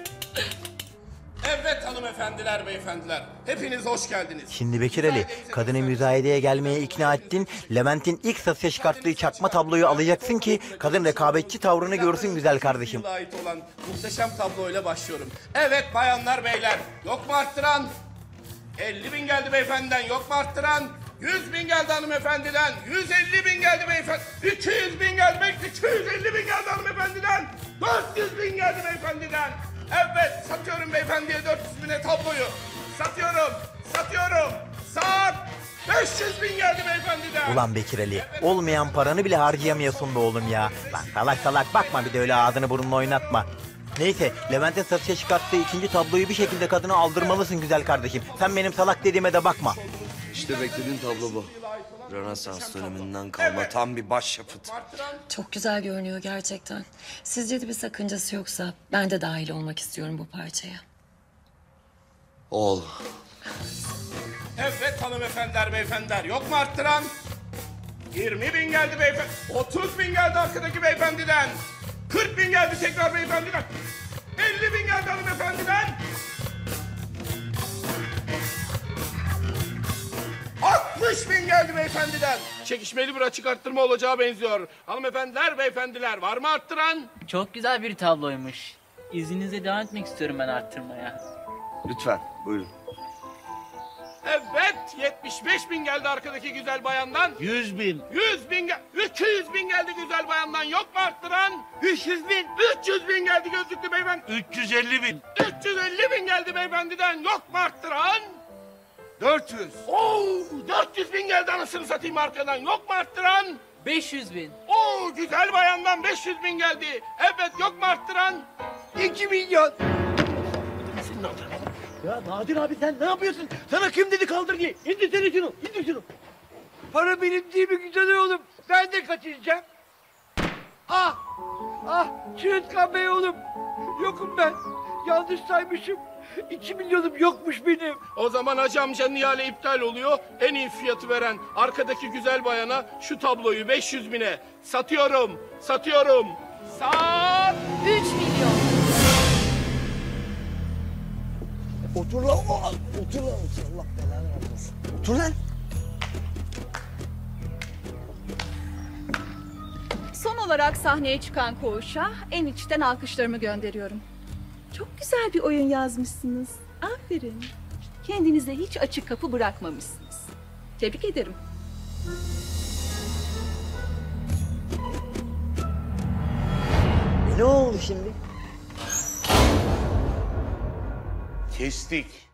Evet hanımefendiler, beyefendiler. Hepiniz hoş geldiniz. Şimdi Bekir Ali, kadını müzayedeye gelmeye ikna ettin. Levent'in ilk satışa çıkarttığı çakma tabloyu alacaksın ki kadın rekabetçi tavrını görsün güzel kardeşim. Ait olan muhteşem tabloyla başlıyorum. Evet bayanlar, beyler. Yok mu arttıran? 50.000 geldi beyefendiden. Yok mu arttıran? 100.000 geldi hanımefendiden. 150.000 geldi beyefendi. 200.000 geldi beyefendi. 250.000 geldi hanımefendiden. 400.000 geldi beyefendiden. Evet, satıyorum beyefendiye 400.000'e tabloyu. Satıyorum. Saat 5 500.000 geldi beyefendiden. Ulan Bekir Ali, olmayan paranı bile harcayamıyorsun be oğlum ya. Lan salak salak bakma, bir de öyle ağzını burnunu oynatma. Neyse, Levent'in satışa çıkarttığı ikinci tabloyu bir şekilde kadına aldırmalısın güzel kardeşim. Sen benim salak dediğime de bakma. İşte beklediğin tablo bu. Rönesans döneminden kalma tam bir başyapıt. Çok güzel görünüyor gerçekten. Sizce de bir sakıncası yoksa ben de dahil olmak istiyorum bu parçaya. Ol. Evet hanımefendiler, beyefendiler. Yok mu arttıran? 20.000 geldi beyefendi. 30.000 geldi arkadaki beyefendiden. 40.000 geldi tekrar beyefendiden. 50.000 geldi hanımefendiden. 60.000 geldi beyefendiden. Çekişmeli bir açık arttırma olacağı benziyor. Hanımefendiler, beyefendiler, var mı arttıran? Çok güzel bir tabloymuş. İzninizle devam etmek istiyorum ben arttırmaya. Lütfen buyurun. Evet, 75.000 geldi arkadaki güzel bayandan. 100.000. 100.000 geldi. 200.000 geldi güzel bayandan. Yok mu arttıran? 300.000. 300.000 geldi gözlüklü beyefendi. 350.000. 350.000 geldi beyefendiden. Yok mu arttıran? 400. Oo, 400.000 geldi anasını satayım arkadan. Yok mu arttıran? 500.000. Oo, güzel bayandan 500.000 geldi. Evet, yok mu arttıran? 2 milyon. Ya Nadir abi sen ne yapıyorsun? Sana kim dedi kaldır diye? İndirsene şunu, indir şunu. Para benim değil mi güzel oğlum? Ben de kaçıracağım. Ah! Ah! Çırıtkan Bey oğlum. Yokum ben. Yanlış saymışım. 2 milyonum yokmuş benim. O zaman Hacı amcanın ihale iptal oluyor. En iyi fiyatı veren arkadaki güzel bayana şu tabloyu 500.000'e satıyorum. Satıyorum. Sat! 3 milyon. Otur lan. Otur lan. Allah belanı versin. Otur lan. Son olarak sahneye çıkan koğuşa en içten alkışlarımı gönderiyorum. Çok güzel bir oyun yazmışsınız. Aferin. Kendinize hiç açık kapı bırakmamışsınız. Tebrik ederim. Ne oldu şimdi? Kestik.